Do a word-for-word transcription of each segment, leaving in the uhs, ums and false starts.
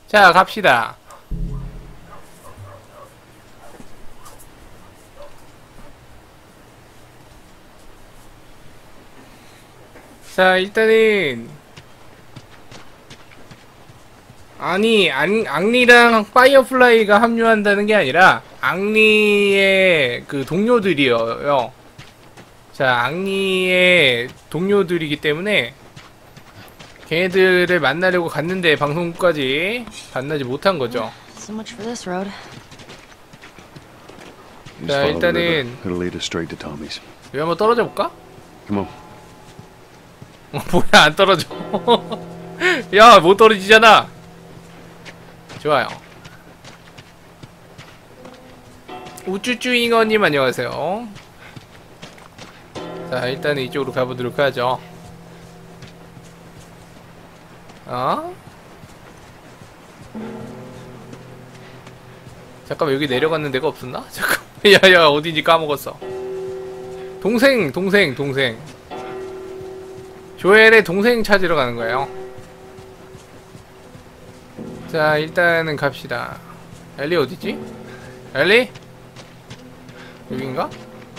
자, 갑시다. 자, 일단은 아니, 앙, 앙리랑 파이어플라이가 합류한다는 게 아니라 앙리의 그 동료들이에요. 자, 앙리의 동료들이기 때문에 걔네들을 만나려고 갔는데 방송국까지 만나지 못한 거죠. So much for this road. 자, 일단은 It'll lead us straight to Tommy's. 여기 한번 떨어져 볼까? Come on. 어, 뭐야, 안 떨어져. 야, 못 떨어지잖아. 좋아요. 우쭈쭈잉어님 안녕하세요. 자, 일단은 이쪽으로 가보도록 하죠. 어? 잠깐만, 여기 내려가는 데가 없었나? 잠깐. 야야, 어딘지 까먹었어. 동생, 동생, 동생. 조엘의 동생 찾으러 가는 거예요. 자, 일단은 갑시다. 엘리 어디지? 엘리? 여긴가?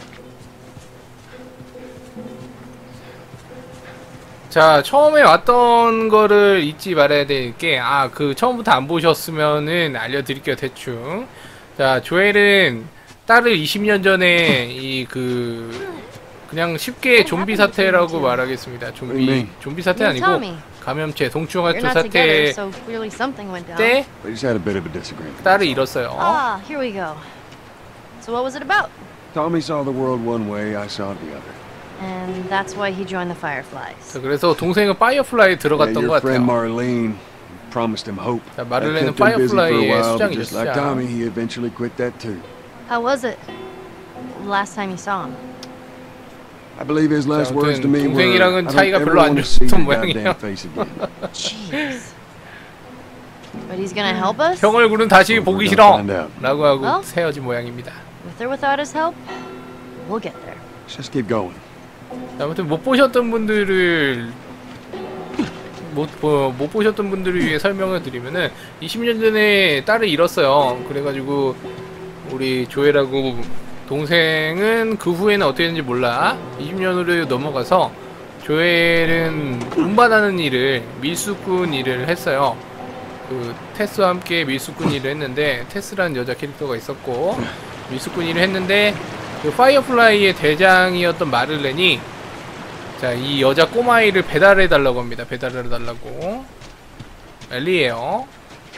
자, 처음에 왔던 거를 잊지 말아야 될 게, 아, 그 처음부터 안 보셨으면은 알려드릴게요, 대충. 자, 조엘은 딸을 이십 년 전에 이 그 그냥 쉽게 좀비 사태라고 말하겠습니다. 좀비 좀비 사태 아니고 감염체 동충하초 사태 때 We just had a bit of a disagreement. 딸을 잃었어요. Ah, here we go. So what was it about? Tommy saw the world one way, I saw it the other. And that's why he joined the Fireflies. 자, 그래서 동생은 파이어플라이에 Yeah, 들어갔던 것 your friend 같아요. Marlene promised him hope. 자, That 마를렌은 kept him busy for a 파이어플라이의 while, but 수장이죠, just like 수장. Tommy, he eventually quit that too. How was it? Last time you saw him? I believe his last 자, words to me were, 동생이랑은 I don't 차이가 ever 별로 안 want to see 좋았던 your 모양이에요. goddamn face again. Jeez. But he's gonna help us? 형 얼굴은 다시 Well, 보기 we're 싫어! gonna find out. 라고 하고 어? 헤어진 모양입니다. With or without his help, we'll get there. Let's just keep going. 자, 아무튼 못 보셨던 분들을 못, 보, 못 보셨던 분들을 위해 설명을 드리면은 이십 년 전에 딸을 잃었어요. 그래가지고 우리 조엘하고 동생은 그 후에는 어떻게 됐는지 몰라. 이십 년으로 넘어가서 조엘은 운반하는 일을, 밀수꾼 일을 했어요. 그 테스와 함께 밀수꾼 일을 했는데, 테스라는 여자 캐릭터가 있었고 밀수꾼 일을 했는데, 그 파이어플라이의 대장이었던 마를렌이 자, 이 여자 꼬마아이를 배달해 달라고 합니다. 배달해 달라고. 엘리예요.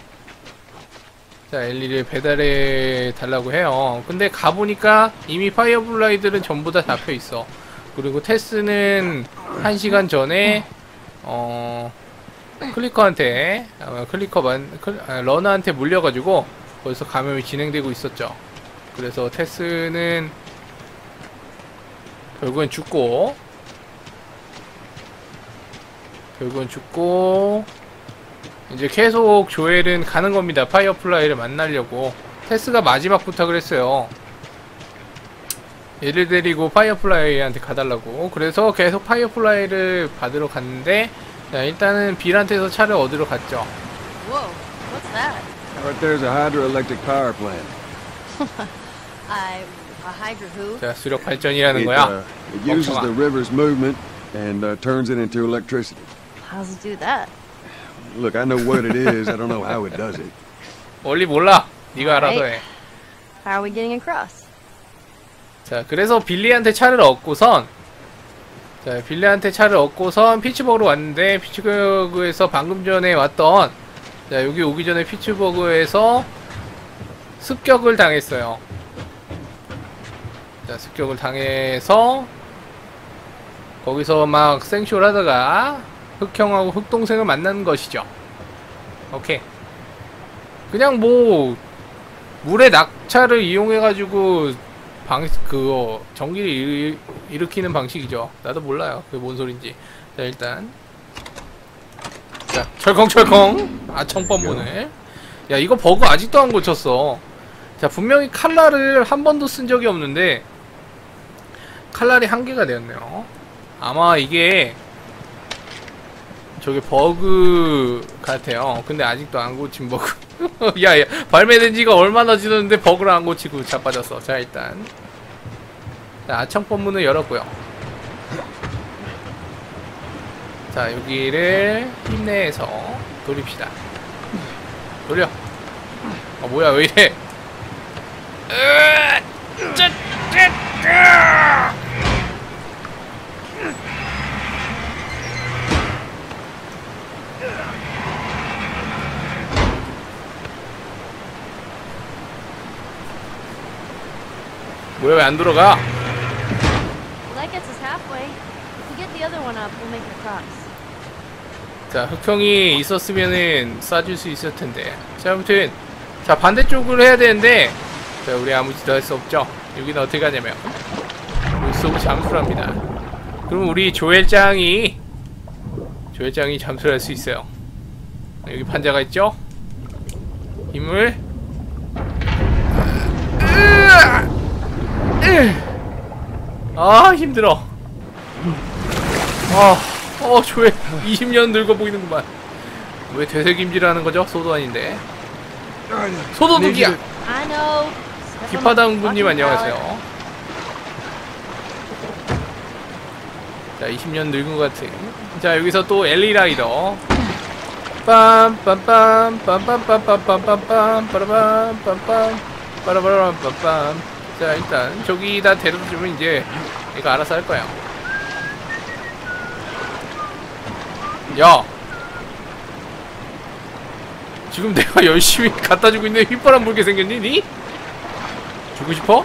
자, 엘리를 배달해 달라고 해요. 근데 가보니까 이미 파이어플라이들은 전부 다 잡혀 있어. 그리고 테스는 한 시간 전에 어 클리커한테 아, 클리커만 클, 아, 러너한테 물려가지고 벌써 감염이 진행되고 있었죠. 그래서 테스는 결국엔 죽고 결국은 죽고 이제 계속 조엘은 가는 겁니다. 파이어플라이를 만나려고. 테스가 마지막 부탁을 했어요. 얘를 데리고 파이어플라이한테 가달라고. 그래서 계속 파이어플라이를 받으러 갔는데, 자, 일단은 빌한테서 차를 얻으러 갔죠. Whoa, what's that? Right there's a hydroelectric power plant. I... a Hydra who? 자, 수력 발전이라는 It, 거야. uh, it uses the river's movement and uh, turns it into electricity. How does it do that? Look, I know what it is. I don't know how it does it. 원리 몰라. 네가 알아서 해. How are we getting across? 자, 그래서 빌리한테 차를 얻고선 자, 빌리한테 차를 얻고선 피츠버그로 왔는데, 피츠버그에서 방금 전에 왔던, 자, 여기 오기 전에 피츠버그에서 습격을 당했어요. 자, 습격을 당해서 거기서 막 생쇼를 하다가 흑형하고 흑동생을 만나는 것이죠. 오케이. 그냥 뭐 물의 낙차를 이용해가지고 방, 그거 전기를 일, 일으키는 방식이죠. 나도 몰라요. 그게 뭔 소린지. 자, 일단 자, 철컹철컹 아청뻔문을. 야, 이거 버그 아직도 안 고쳤어. 자, 분명히 칼날을 한 번도 쓴 적이 없는데 칼날이 한 개가 되었네요. 아마 이게 저게 버그 같아요. 근데 아직도 안 고친 버그. 야야, 발매된 지가 얼마나 지났는데 버그를 안 고치고 자빠졌어. 자, 일단 자, 아청법 문을 열었고요. 자, 여기를 힘내서 돌립시다. 돌려. 어, 뭐야, 왜 이래? 으아! 짜, 짜, 짜! 뭐야, 왜 안 들어가? Well, that gets us halfway. If we get the other one up, we'll make it across. 자, 흑형이 있었으면은 쏴줄 수 있을 텐데. 자, 아무튼 자, 반대쪽으로 해야 되는데, 자, 우리 아무 짓도 할 수 없죠. 여기는 어떻게 가냐면 물속을 잠수를 합니다. 그럼 우리 조엘장이 조엘장이 잠수를 할 수 있어요. 여기 판자가 있죠? 힘을 아, 힘들어. 아, 어, 조엘 이십 년 늙어 보이는구만. 왜 되새김질하는 거죠? 소도 아닌데. 소도둑이야. I know. 기파당구님 안녕하세요. 자, 이십 년 늙은 것 같은. 자, 여기서 또 엘리 라이더. 빰빰빰 빰빰빰빰빰빰빰 빠라밤 빰빰 빠라바람 빰빰. 자, 일단 저기다 데려다 주면 이제 얘가 알아서 할 거야. 야, 지금 내가 열심히 갖다 주고 있는데 휘바람 불게 생겼니, 니? 주고 싶어?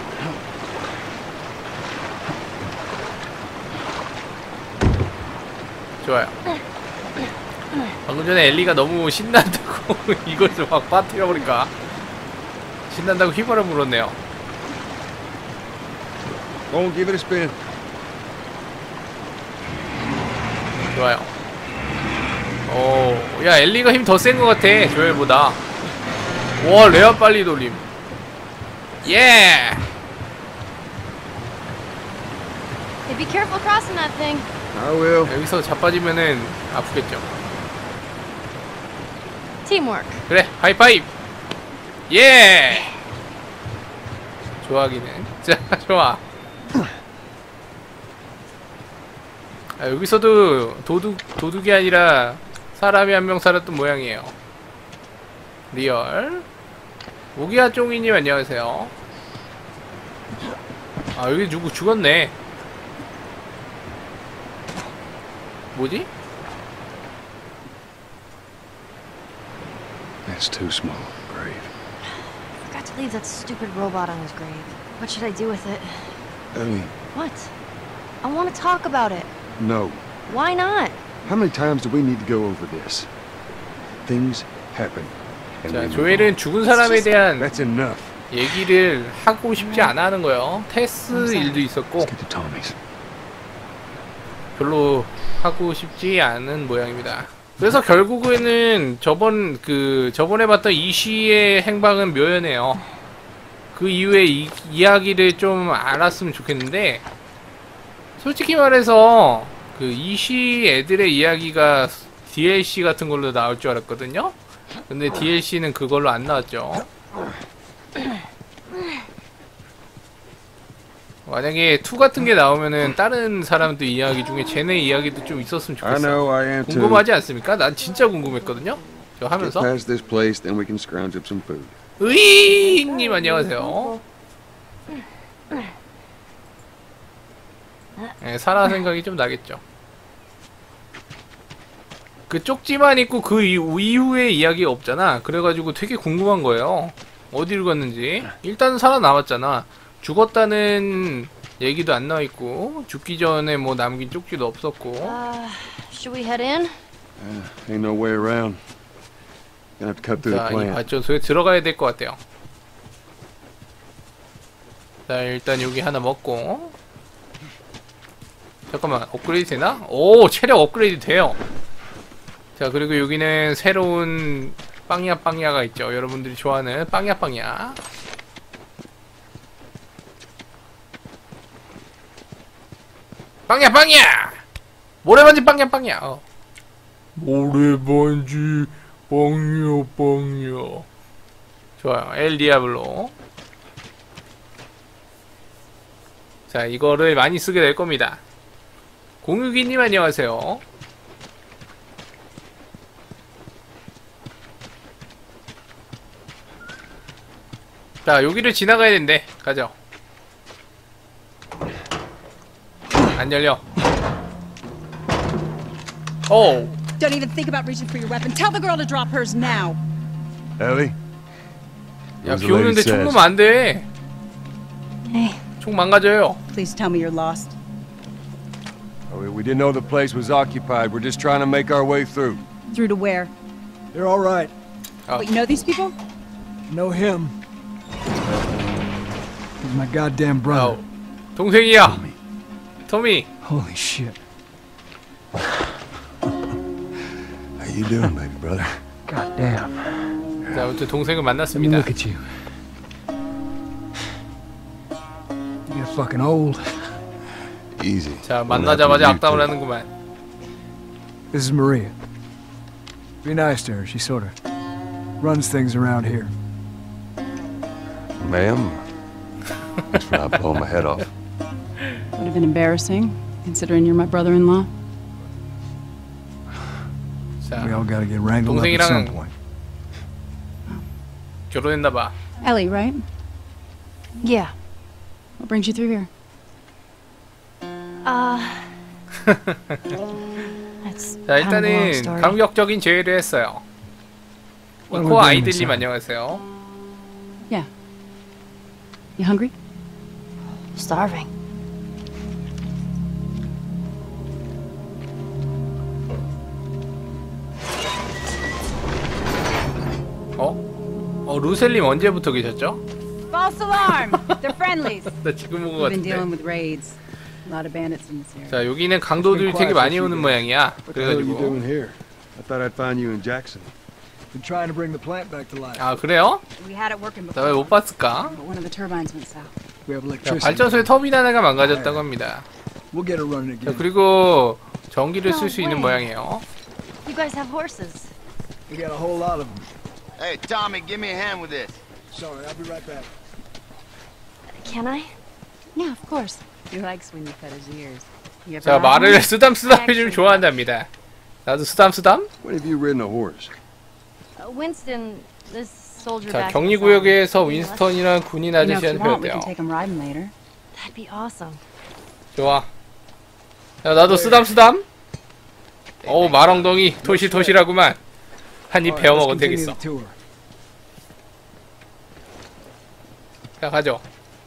좋아요. 방금 전에 엘리가 너무 신난다고 이걸 좀 막 빠뜨려버린가. 신난다고 휘바람 불었네요. Won't give it a spin. 좋아요. 오, 야, 엘리가 힘 더 센 것 같아, 조엘보다. 와, 레아 빨리 돌림. 예! Hey, be careful crossing that thing. I will. 여기서 자빠지면은 아프겠죠. Teamwork. 그래, 하이파이브! 예! 좋아하기는. 자, 좋아. 아, 여기서도 도둑, 도둑이 아니라 사람이 한 명 살았던 모양이에요. 리얼. 오기야 쫑이님 안녕하세요. 아, 여기 누구 죽었네. 뭐지? That's too small, grave. Forgot to leave that stupid robot on his grave. What should I do with it? Ellie, What? I want to talk about it. no. Why not? How many times do we need to go over this? Things happen. And 자, we move 조엘은 on. 죽은 사람에 대한 That's enough. 얘기를 하고 싶지 않아 하는 거예요. 테스 일도 있었고 Let's get to Tommy's. 별로 하고 싶지 않은 모양입니다. 그래서 결국에는 저번 그 저번에 봤던 이쉬의 행방은 묘연해요. 그 이후에 이, 이야기를 좀 알았으면 좋겠는데, 솔직히 말해서 그 이쉬 애들의 이야기가 디엘씨 같은 걸로 나올 줄 알았거든요. 근데 디엘씨는 그걸로 안 나왔죠. 만약에 투 같은 게 나오면은 다른 사람들 이야기 중에 쟤네 이야기도 좀 있었으면 I 좋겠어. know I am too. 궁금하지 않습니까? 난 진짜 궁금했거든요. 저 Get 하면서. past this place, then we can scrounge up some food. 으잉님 안녕하세요. 네, 사라 생각이 좀 나겠죠. 그 쪽지만 있고 그 이후, 이후에 이야기가 없잖아. 그래가지고 되게 궁금한 거예요. 어디로 갔는지. 일단은 살아남았잖아. 죽었다는 얘기도 안 나와있고, 죽기 전에 뭐 남긴 쪽지도 없었고. Uh, should we head in? Uh, ain't no way around. Gonna have to cut through 자, the 이 plant. 발전소에 들어가야 될 것 같아요. 자, 일단 여기 하나 먹고. 잠깐만, 업그레이드 되나? 오, 체력 업그레이드 돼요. 자, 그리고 여기는 새로운 빵야 빵야가 있죠. 여러분들이 좋아하는 빵야 빵야. 빵야 빵야! 모래만지 빵야 빵야. 어. 모래번지 뻥요 뻥요. 좋아요. 엘 디아블로. 자, 이거를 많이 쓰게 될 겁니다. 공유기님 안녕하세요. 자, 여기를 지나가야 된대. 가죠. 안 열려. 오. Don't even think about reaching for your weapon. Tell the girl to drop hers now. Ellie? 야, 비 오는데 총 놓으면 안 돼. Hey, 총 망가져요. Please tell me you're lost. Oh, we didn't know the place was occupied. We're just trying to make our way through. Through to where? They're all right. Oh. Wait, you know these people? Know him. He's my goddamn brother. 어, 동생이야. 토미. Holy shit. How you doing, baby brother? Goddamn. 자, 아무튼 동생을 Let me 만났습니다. look at you. You get fucking old. Easy. 자, Won't 만나자마자 happen to you, 악담을 too. 하는구만. This is Maria. Be nice to her. She sort of runs things around here. Ma'am? That's when I blow my head off. Would have been embarrassing, considering you're my brother-in-law. 자, We all gotta get wrangled up at some 동생이랑- point. 결혼했나봐. Ellie, right? yeah. What brings you through here? Uh. That's 자, kind of a long 일단은 story. 감격적인 제의를 했어요. What are we 이코 doing 아이들님 inside? 안녕하세요. Yeah. You hungry? Starving. 어? 어, 루셀님 언제부터 계셨죠? False alarm! They're friendlies. 나 지금 온 것 We've been 같은데. dealing with raids. A lot of bandits in this area. 자, 여기는 강도들이 되게 많이 오는 모양이야. What the hell are you doing 그래가지고. here? I thought I'd find you in Jackson. Been trying to bring the plant back to life. 아, 그래요? We had it working 나 왜 before, 못 봤을까? but one of the turbines went south. We have 자, electricity. 발전소의 터빈 하나가 망가졌다고 합니다. We'll get it running 자, again. 그리고 전기를 쓸 수 No 있는 way. 모양이에요. You guys have horses. We got a whole lot of them. Hey, Tommy, give me a hand with this. Sorry, I'll be right back. Can I? Yeah, of course. He likes when you cut his ears. You ever 자, ride 말을 one? 쓰담쓰담 해주면 좋아한답니다. 나도 쓰담쓰담? When have you ridden a horse? Uh, Winston, this soldier 자, back 격리구역에서 in the south. 윈스턴이랑 군인 You know, if 아저씨한테 you want, we 배웠대요. can take him riding later. That'd be awesome. 좋아. 야, 나도 쓰담쓰담? 어우, 말엉덩이 토실토실하구만. 한 입 All right, 베어 let's 먹어도 continue 되겠어. the tour. 자, 가죠.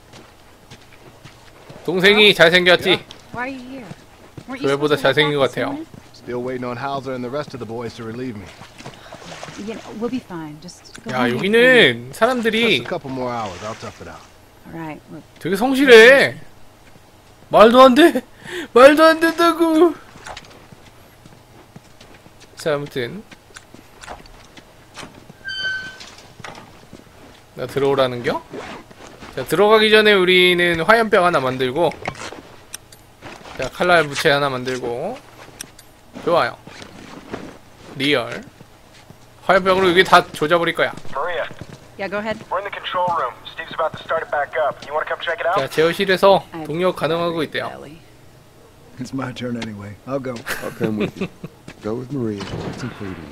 동생이 잘생겼지? Why are you here? Weren't you 조엘보다 supposed to help 잘생긴 것 out this 같아요. morning? Still waiting on Hauser and the rest of the boys to relieve me. You know, we'll be fine. Just go 야, home and get 여기는 Just 사람들이 a couple more hours. I'll tough it out. food. All right. Look, 되게 성실해. 말도 안 돼. 말도 안 된다고. 자, 아무튼 나 들어오라는겨? 자, 들어가기 전에 우리는 화염병 하나 만들고, 자, 칼날 부채 하나 만들고. 좋아요. 리얼 화염병으로 여기 다 조져버릴 거야. Maria, yeah, go ahead. we're in the control room. Steve's about to start it back up. You want to come check it out? 자, 제어실에서 I have 동력 가능하고 to 있대요. Ellie. It's my turn anyway. I'll go. I'll come with you. Go with Maria. It's included.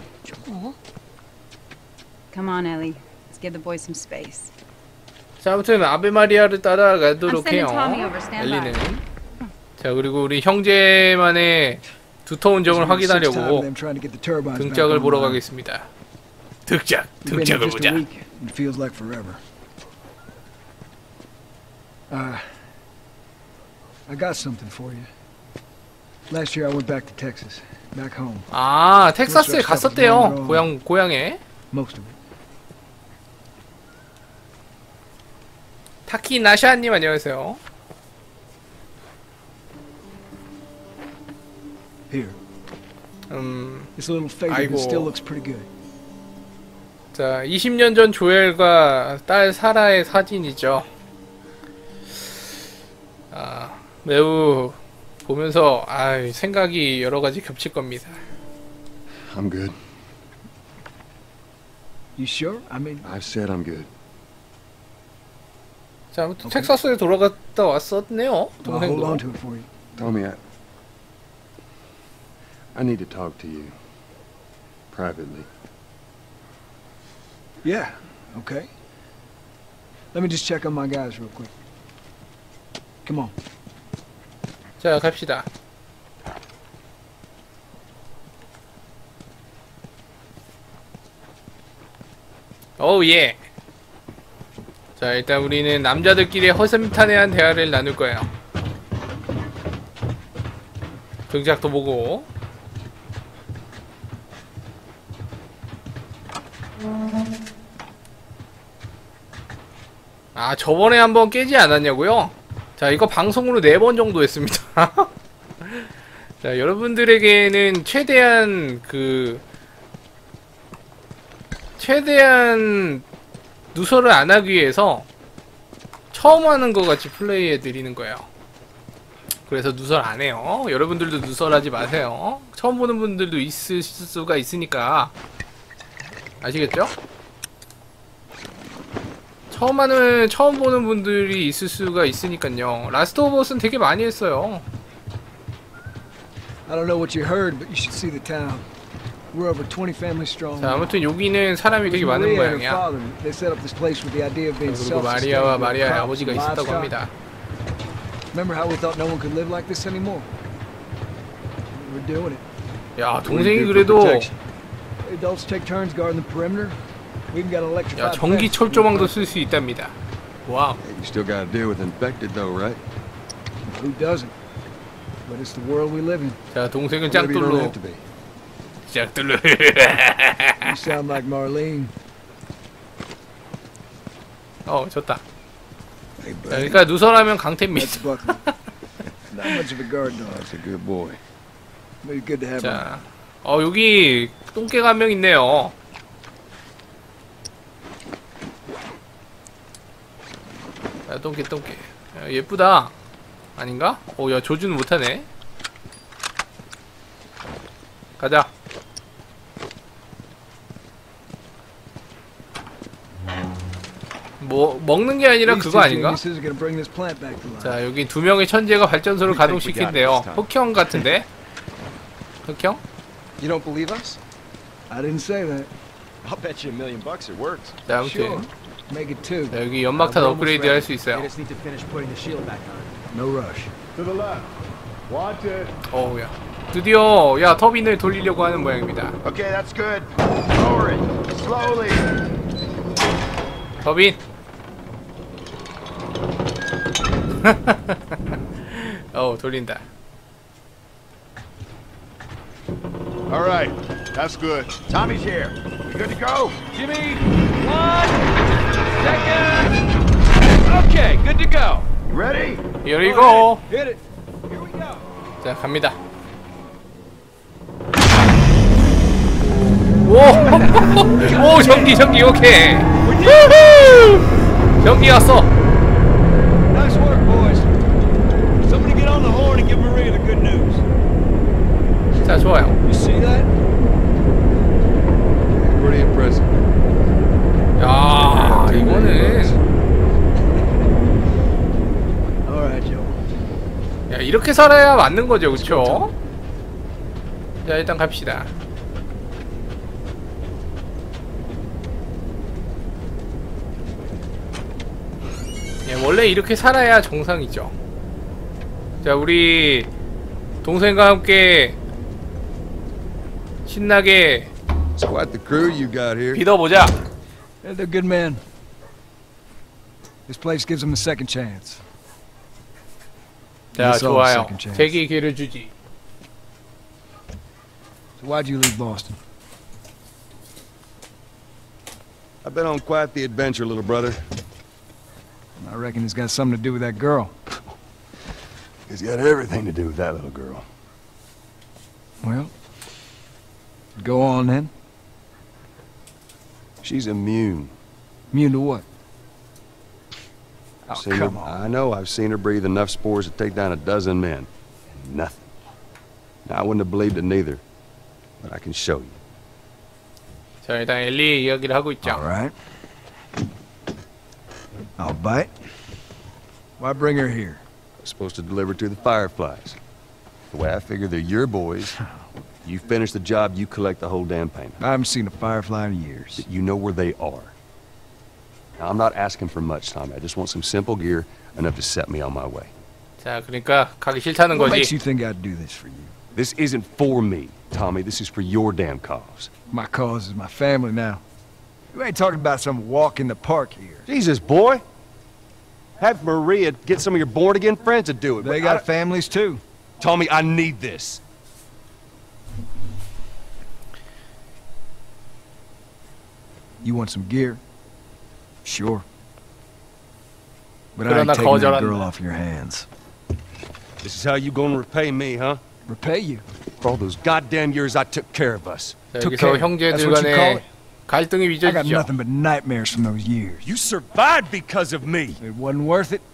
Come on, Ellie. Let's give the boys some space. 자, 아무튼 아베마리아를 따라가도록 I'm 해요. sending Tommy over. Stand by. 엘리는. 자, 그리고 우리 형제만의 두터운 점을 This is the sixth time 확인하려고 them trying to get the turbines back 등짝을 보러 online. 가겠습니다. 등짝, We've been here 등짝을 just 보자. a week. It feels like forever. Uh, I got something for you. Last year I went back to Texas, back home. 아, 텍사스에 갔었대요. 고향 고향에. Most of it. 타키 나샤님 안녕하세요. Here. 음, It's a little faded, 아이고. but still looks pretty good. 자, 이십 년 전 조엘과 딸 사라의 사진이죠. 아, 매우 보면서 아, 생각이 여러 가지 겹칠 겁니다. I'm good. You sure? I mean, I've said I'm good. 자, 아무튼 텍사스에 돌아갔다 왔었네요. I'll hold 동생도. on to it for you. Tommy, I... I need to talk to you. Privately. Yeah, okay. Let me just check on my guys real quick. Come on. 자, 갑시다. 오, 예. 자, 일단 우리는 남자들끼리 허심탄회한 대화를 나눌 거예요. 등짝도 보고. 아, 저번에 한번 깨지 않았냐고요? 자, 이거 방송으로 네 번 정도 했습니다. 자, 여러분들에게는 최대한 그 최대한 누설을 안 하기 위해서 처음 하는 것 같이 플레이해 드리는 거예요. 그래서 누설 안 해요. 여러분들도 누설하지 마세요. 처음 보는 분들도 있을 수가 있으니까. 아시겠죠? 처음 하는, 처음 보는 분들이 있을 수가 있으니까요. 라스트 오브 어스는 되게 많이 했어요. I don't know what you heard, but you should see the town. We're over twenty families strong. 자, 아무튼 여기는 사람이 되게 많은 Maria and her 모양이야. father, they set up this place with the idea of being 그리고 self-sustaining. 마리아와 마리아의 crops, 아버지가 있었다고 livestock. 합니다. Remember how we thought no one could live like this anymore? We're doing it. 야, What do you 동생이 do for 그래도 protection? Adults take turns guarding the perimeter. We even got 야, electrified. 전기 fences. 철조망도 쓸 수 있답니다. 와우. Hey, you still gotta deal with infected though, right? Who doesn't? But it's the world we live in. 자, 동생은 Maybe you don't 짱돌로. have to be. 짱돌로. You sound like Marlene. 어, 좋다. Hey, 자, buddy. 그러니까 누설하면 That's 강태입니다. Buckley. Not much of a guard dog, That's a good boy. but he's good to have him. 자, 어, 여기 똥개가 한 명 있네요. 야, 똥개, 똥개. 야, 예쁘다. 아닌가? 오, 야, 조준은 못하네. 가자. 뭐, 먹는 게 아니라 These 그거 two 아닌가? geniuses are gonna bring this plant back to life. 자, 여기 두 명의 천재가 발전소를 가동시킨대요. 흑형 같은데? 흑형? You don't believe us? I didn't say that. I'll bet you a million bucks it works. 자, Sure. 아무튼. Make it two. 자, 여기 연막탄 업그레이드 할 수 있어요. They just need to finish putting the shield back on. No rush. To the left. Watch it. 어우, 야. 드디어, 야, 터빈을 돌리려고 하는 모양입니다. Okay, that's good. Lower it. Slowly. 터빈! 어우, 돌린다. All right. That's good. Tommy's here. You good to go? Jimmy, one second. Okay, good to go. You ready? 여리고! Hit it. Here we go. 자, 갑니다. 오! 오, 전기, 전기, 오케이! 우후! 전기 왔어! Nice work, boys. Somebody get on the horn and give Maria the good news. 자, 좋아요. You see that? Pretty impressive. 야, 이거는. All right, Joe. 야, 이렇게 살아야 맞는 거죠, 그쵸? 자, 일단 갑시다. 예, 원래 이렇게 살아야 정상이죠. 자, 우리 동생과 함께 신나게 It's quite the crew you got here. 믿어보자. Yeah, they're good men. This place gives them a second chance. 자, It's all 좋아요. second chance. 재기 기회를 주지. So why'd you leave Boston? I've been on quite the adventure, little brother. I reckon it's got something to do with that girl. It's got everything to do with that little girl. Well, go on then. She's immune. Immune to what? Oh, Seen her- come on. I know. I've seen her breathe enough spores to take down a dozen men. And nothing. Now, I wouldn't have believed it neither. But I can show you. 자, 일단 엘리 이야기를 하고 있죠. All right. I'll bite. Why bring her here? Supposed to deliver to the Fireflies. The way I figure they're your boys. You finish the job, you collect the whole damn payment. I haven't seen a Firefly in years. You know where they are. Now, I'm not asking for much, Tommy. I just want some simple gear, enough to set me on my way. 자, 그러니까 가기 싫다는 What makes 거지. you think I'd do this for you? This isn't for me, Tommy. This is for your damn cause. My cause is my family now. You ain't talking about some walk in the park here. Jesus, boy. Have Maria get some of your born-again friends to do it. They But got I- families too. Tommy, I need this. You want some gear? Sure. But I 그러나 ain't taking that 거절한다. girl off your hands. This is how you gonna repay me, huh? Repay you. For all those goddamn years I took care of us. 자, took 여기서 care. 형제들 That's what you call 간에 it? 갈등이 I got 빚어지죠. nothing but nightmares from those years. You survived because of me. It wasn't worth it.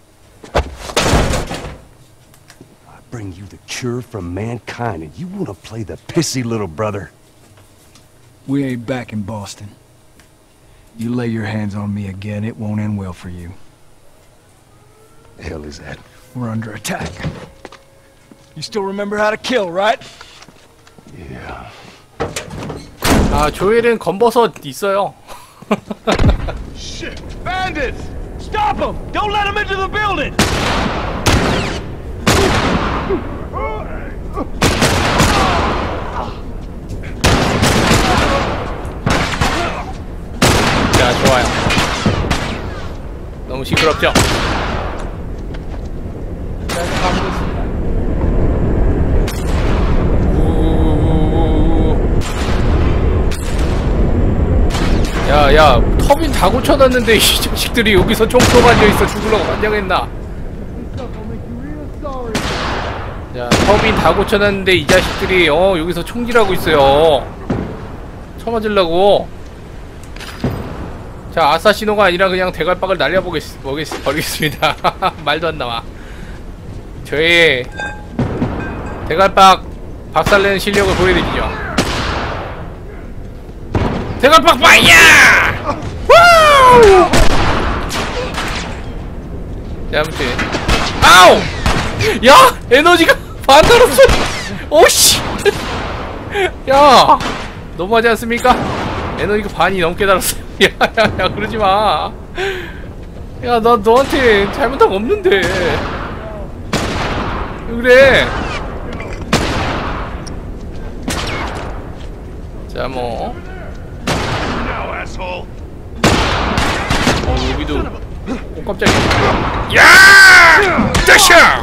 I bring you the cure from mankind, and you wanna play the pissy little brother. We ain't back in Boston. You lay your hands on me again, it won't end well for you. The hell is that? We're under attack. You still remember how to kill, right? Yeah. 아, 조엘은 검버섯 있어요. Shit! Bandits! Stop them! Don't let them into the building! 자, 좋아요. 너무 시끄럽죠? 자, 가고 있습니다. 우우우우우. 야, 야, 터빈 다 고쳐놨는데 이 자식들이 여기서 총 쏘고 앉아있어. 죽으려고 환장했나? 자, 터빈 다 고쳐놨는데 이 자식들이 어 여기서 총질하고 있어요. 쳐맞으려고. 자, 아사시노가 아니라 그냥 대갈박을 날려보겠, 보겠, 버리겠습니다. 말도 안 나와. 저의 대갈박 박살내는 실력을 보여드리죠. 대갈박 파이야! 우! 자, 아무튼. 아우! 야! 에너지가 반 달았어! 오씨! 야! 너무하지 않습니까? 에너지가 반이 넘게 달았어. 야, 야, 야, 그러지 마. 야, 나 너한테 잘못한 거 없는데. 왜 그래? 자, 뭐. Now, asshole! 어, 여기도. 오, 깜짝이야. 야! 다샤!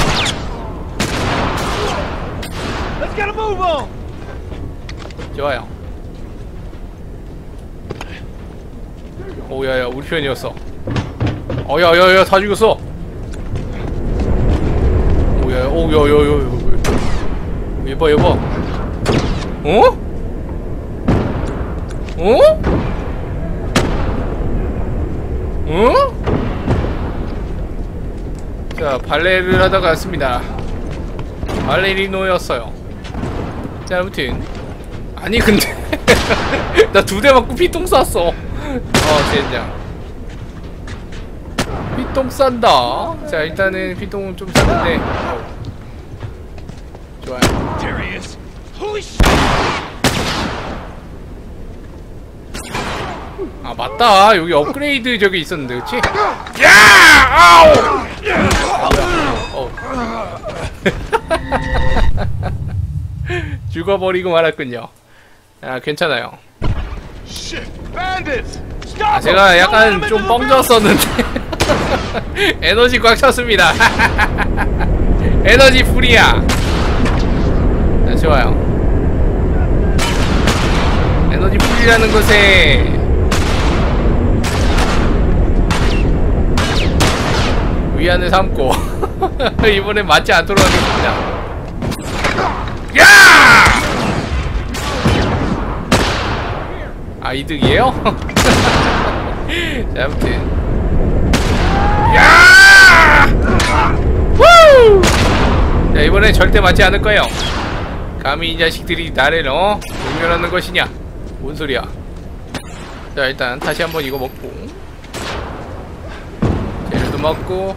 Let's get a move on! 좋아요. 오, 야야, 우리 편이었어. 어, 야야야, 다 죽였어. 오, 야야, 오, 야야야, 얘봐, 얘봐. 어? 어? 어? 자, 발레를 하다가 왔습니다. 발레리노였어요. 자, 아무튼. 아니, 근데. 나 두 대 맞고 피똥 쌌어. 어, 젠장. 피똥 싼다. 자, 일단은 피똥은 좀 쌌는데. 어. 좋아요. There he is! Holy shit! 아, 맞다. 여기 업그레이드 저기 있었는데, 그치? 야! 아우! 어. 죽어버리고 말았군요. 아, 괜찮아요. Shit! Bandits! Stop 아, 'em! 제가 Don't let 'em 약간 into 좀 the building! 뻥졌었는데 에너지 꽉 찼습니다. 에너지 풀이야. 자, 좋아요. 에너지 풀이라는 것에 위안을 삼고 이번엔 맞지 않도록 하겠습니다. 야! 아, 이득이에요? 자, 아무튼. 야! 후! 자, 이번엔 절대 맞지 않을 거예요. 감히 이 자식들이 나를, 어? 공멸하는 것이냐? 뭔 소리야? 자, 일단 다시 한번 이거 먹고 젤도 먹고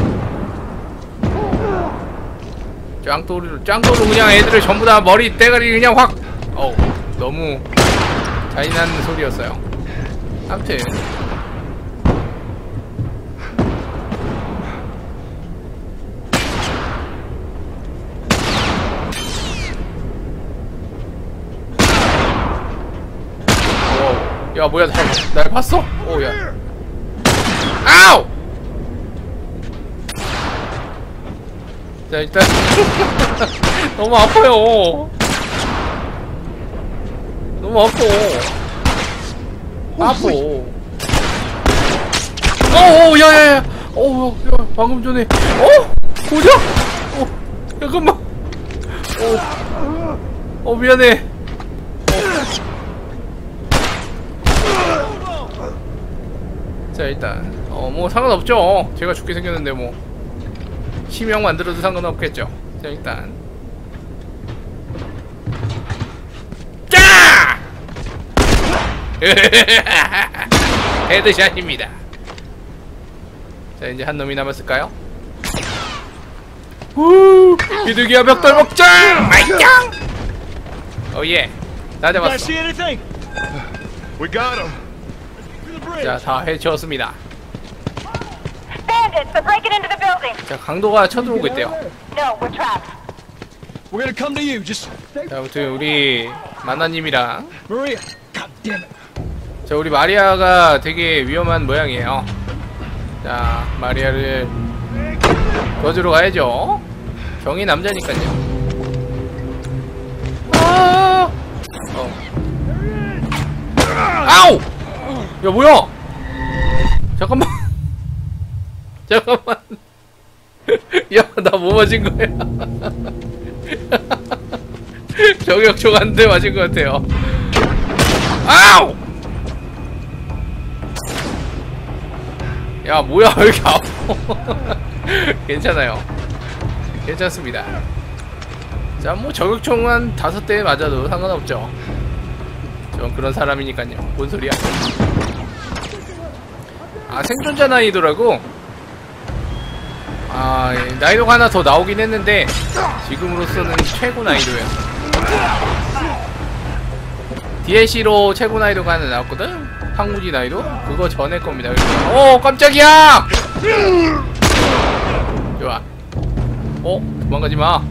짱돌이로 짱돌로 그냥 애들을 전부 다 머리 대가리 그냥 확. 어우, 너무 잔인한 소리였어요. 아무튼 야, 뭐야, 날, 날 봤어? 오, 야. 아우! 자, 일단. 너무 아파요. 너무 아파. 아파. 어, 어, 야, 야, 야. 어, 야, 방금 전에. 어? 고작? 어, 잠깐만. 어, 어, 미안해. 자, 일단 어 뭐 상관없죠. 제가 죽게 생겼는데 뭐 치명 만들어도 상관없겠죠. 자, 일단 짜! 헤드샷입니다. 자, 이제 한 놈이 남았을까요? 후! 비둘기와 벽돌 먹자! 마이짱! 오예, 다 잡았어. We got him. 자, 다 해치웠습니다. Bandits, they're breaking into the building. 자, 강도가 쳐들어오고 있대요. No, we're trapped. We're gonna come to you. Just 자, 아무튼 우리 만나님이랑 Maria. God damn it. 자, 우리 마리아가 되게 위험한 모양이에요. 자, 마리아를 도와주러 가야죠. 경이 남자니까요. 아! 어. 아우! 야, 뭐야? 잠깐만. 잠깐만. 야, 나 뭐 맞은 거야? 저격총 한 대 맞은 것 같아요. 아우! 야, 뭐야, 왜 이렇게 아파? 괜찮아요. 괜찮습니다. 자, 뭐 저격총 한 다섯 대 맞아도 상관없죠. 전 그런 사람이니까요. 뭔 소리야? 아, 생존자 난이도라고? 아, 예, 난이도가 하나 더 나오긴 했는데 지금으로서는 최고 난이도예요. 디엘씨로 최고 난이도가 하나 나왔거든? 황무지 난이도? 그거 전에 겁니다. 오, 깜짝이야! 좋아. 어? 도망가지마.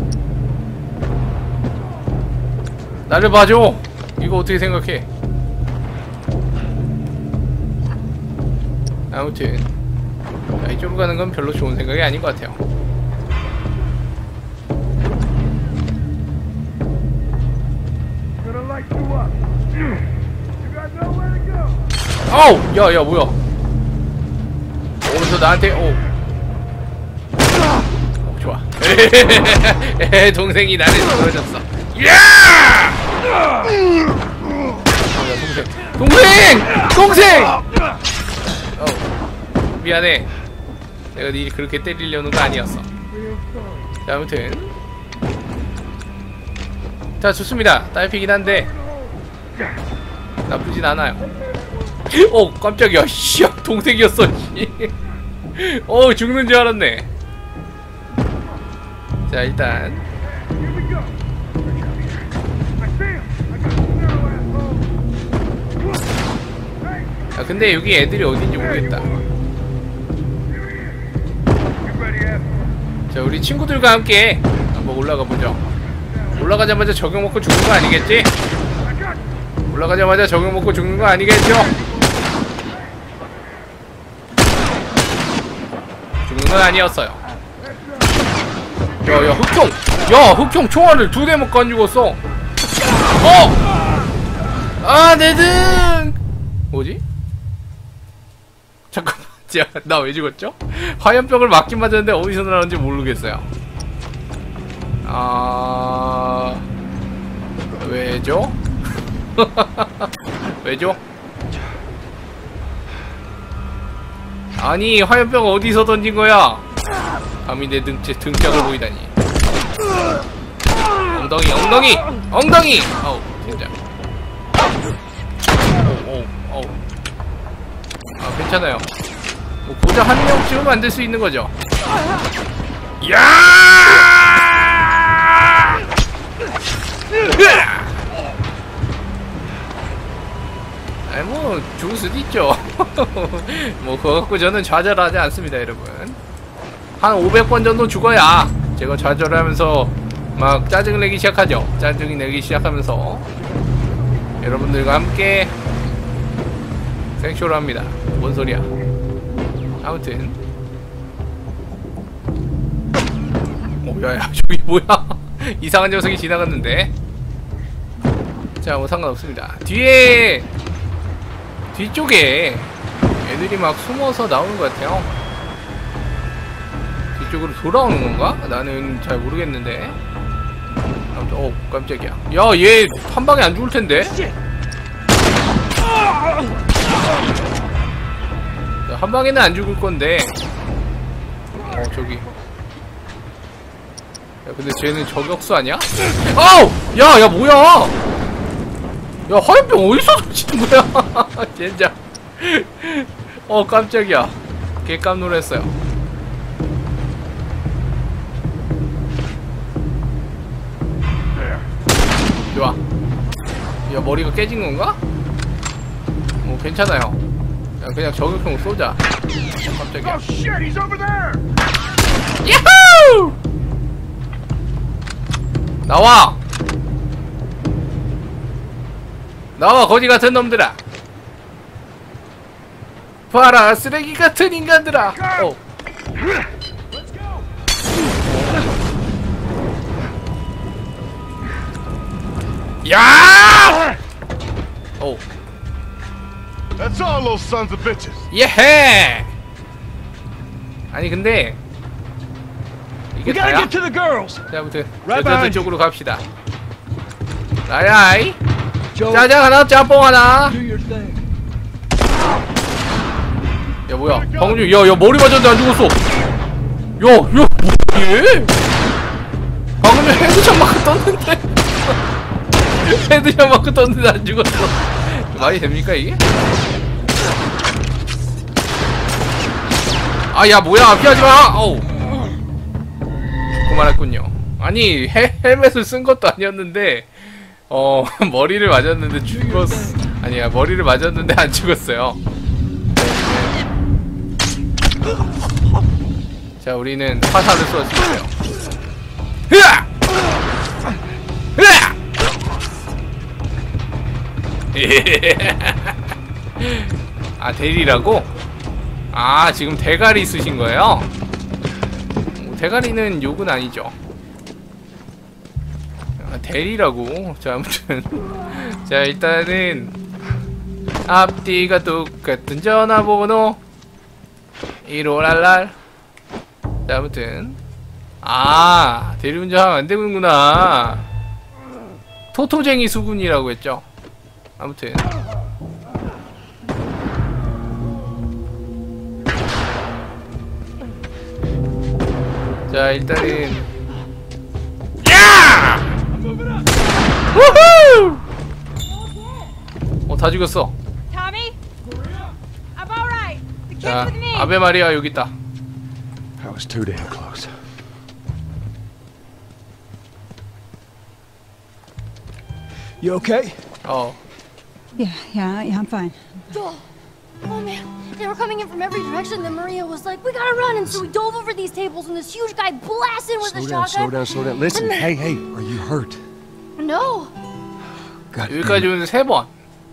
나를 봐줘. 이거 어떻게 생각해? 아무튼 자, 이쪽으로 가는 건 별로 좋은 생각이 아닌 것 같아요. 아우! 야, 야, 뭐야? 오면서 나한테, 오. 어, 좋아. 에헤헤헤헤, 동생이 나를 부러졌어. 야! 어, 야, 동생. 동생! 동생! 어, 미안해. 내가 니 그렇게 때리려는 거 아니었어. 자, 아무튼 자, 좋습니다. 딸피긴 한데 나쁘진 않아요. 어, 깜짝이야. 씨, 동생이었어. 어, 죽는 줄 알았네. 자, 일단 아, 근데 여기 애들이 어딘지 모르겠다. 자, 우리 친구들과 함께 한번 올라가 보죠. 올라가자마자 적용 먹고 죽는 거 아니겠지? 올라가자마자 적용 먹고 죽는 거 아니겠죠? 죽는 건 아니었어요. 야, 야, 흑형! 야, 흑형 총알을 두 대 먹고 안 죽었어! 어! 아, 내 등! 뭐지? 잠깐만, 나 왜 죽었죠? 화염병을 맞긴 맞았는데 어디서 나왔는지 모르겠어요. 아... 왜죠? 왜죠? 아니, 화염병 어디서 던진 거야? 감히 내 등째, 등짝을 보이다니. 엉덩이, 엉덩이! 엉덩이! 어우, 진짜. 어우, 어우, 어우. 아, 괜찮아요. 뭐 고작 한 명쯤은 만들 수 있는 거죠. 야! 아니 뭐 죽을 수도 있죠. 뭐 그거 갖고 저는 좌절하지 않습니다, 여러분. 한 오백 번 정도 죽어야 제가 좌절하면서 막 짜증 내기 시작하죠. 짜증 내기 시작하면서 여러분들과 함께 생쇼를 합니다. 뭔 소리야. 아무튼 오 야야 저기 뭐야. 이상한 녀석이 지나갔는데. 자 뭐 상관없습니다. 뒤에 뒤쪽에 애들이 막 숨어서 나오는 것 같아요. 뒤쪽으로 돌아오는 건가? 나는 잘 모르겠는데. 아무튼 어 깜짝이야. 야 얘 한 방에 안 죽을 텐데. 한 방에는 안 죽을 건데. 어 저기. 야 근데 쟤는 저격수 아니야? 아우! 야! 야 뭐야! 야 화염병 어디서 던지는 거야? 젠장. 어 깜짝이야. 개깜 놀랐어요. 좋아. 야 머리가 깨진 건가? 뭐 괜찮아요. 야, 그냥 저격총 쏘자. 깜짝이야. 야호! 나와! 나와 거지 같은 놈들아. 봐라 쓰레기 같은 인간들아. 어. 야! 오. That's all those sons of bitches. 예헤! 아니 근데 이게 We gotta 다야? get to the girls. 자 아무튼 Right 여자들 behind 쪽으로 갑시다. 라이라이 Joe, 짜장 하나 짬뽕 하나. do your thing. 야 뭐야 방금 야야 머리 맞았는데 안 죽었어. 야야 뭐야 얘? 방금 헤드샷 마크 떴는데. 헤드샷 마크 떴는데 안 죽었어. 말이 됩니까 이게? 아 야 뭐야 피하지마. 어우 죽고 말았군요. 아니 헬, 헬멧을 쓴 것도 아니었는데 어 머리를 맞았는데 죽었어. 아니야 머리를 맞았는데 안 죽었어요. 자 우리는 화살을 쏘았어요. 흐아! 흐아! 아 대리라고? 아 지금 대가리 쓰신 거예요? 대가리는 욕은 아니죠. 아, 대리라고? 자 아무튼 자 일단은 앞뒤가 똑같은 전화번호 일오랄랄. 자 아무튼 아 대리운전하면 안되는구나. 토토쟁이 수군이라고 했죠. 아무튼 자 일단은 야! 우후! 어 다 죽였어. Tommy? I'm alright. The kid's 자 with me. 아베 마리아 여기 있다. That was too damn close. You okay? 어 Yeah, yeah, yeah, I'm fine. Oh, oh man, they were coming in from every direction. Then Maria was like, "We gotta run!" And so we dove over these tables, and this huge guy blasted with Slow a down, slow shotgun. down, slow down. Listen, hey, hey, are you hurt? No, God, 여기까지 오는 세 번.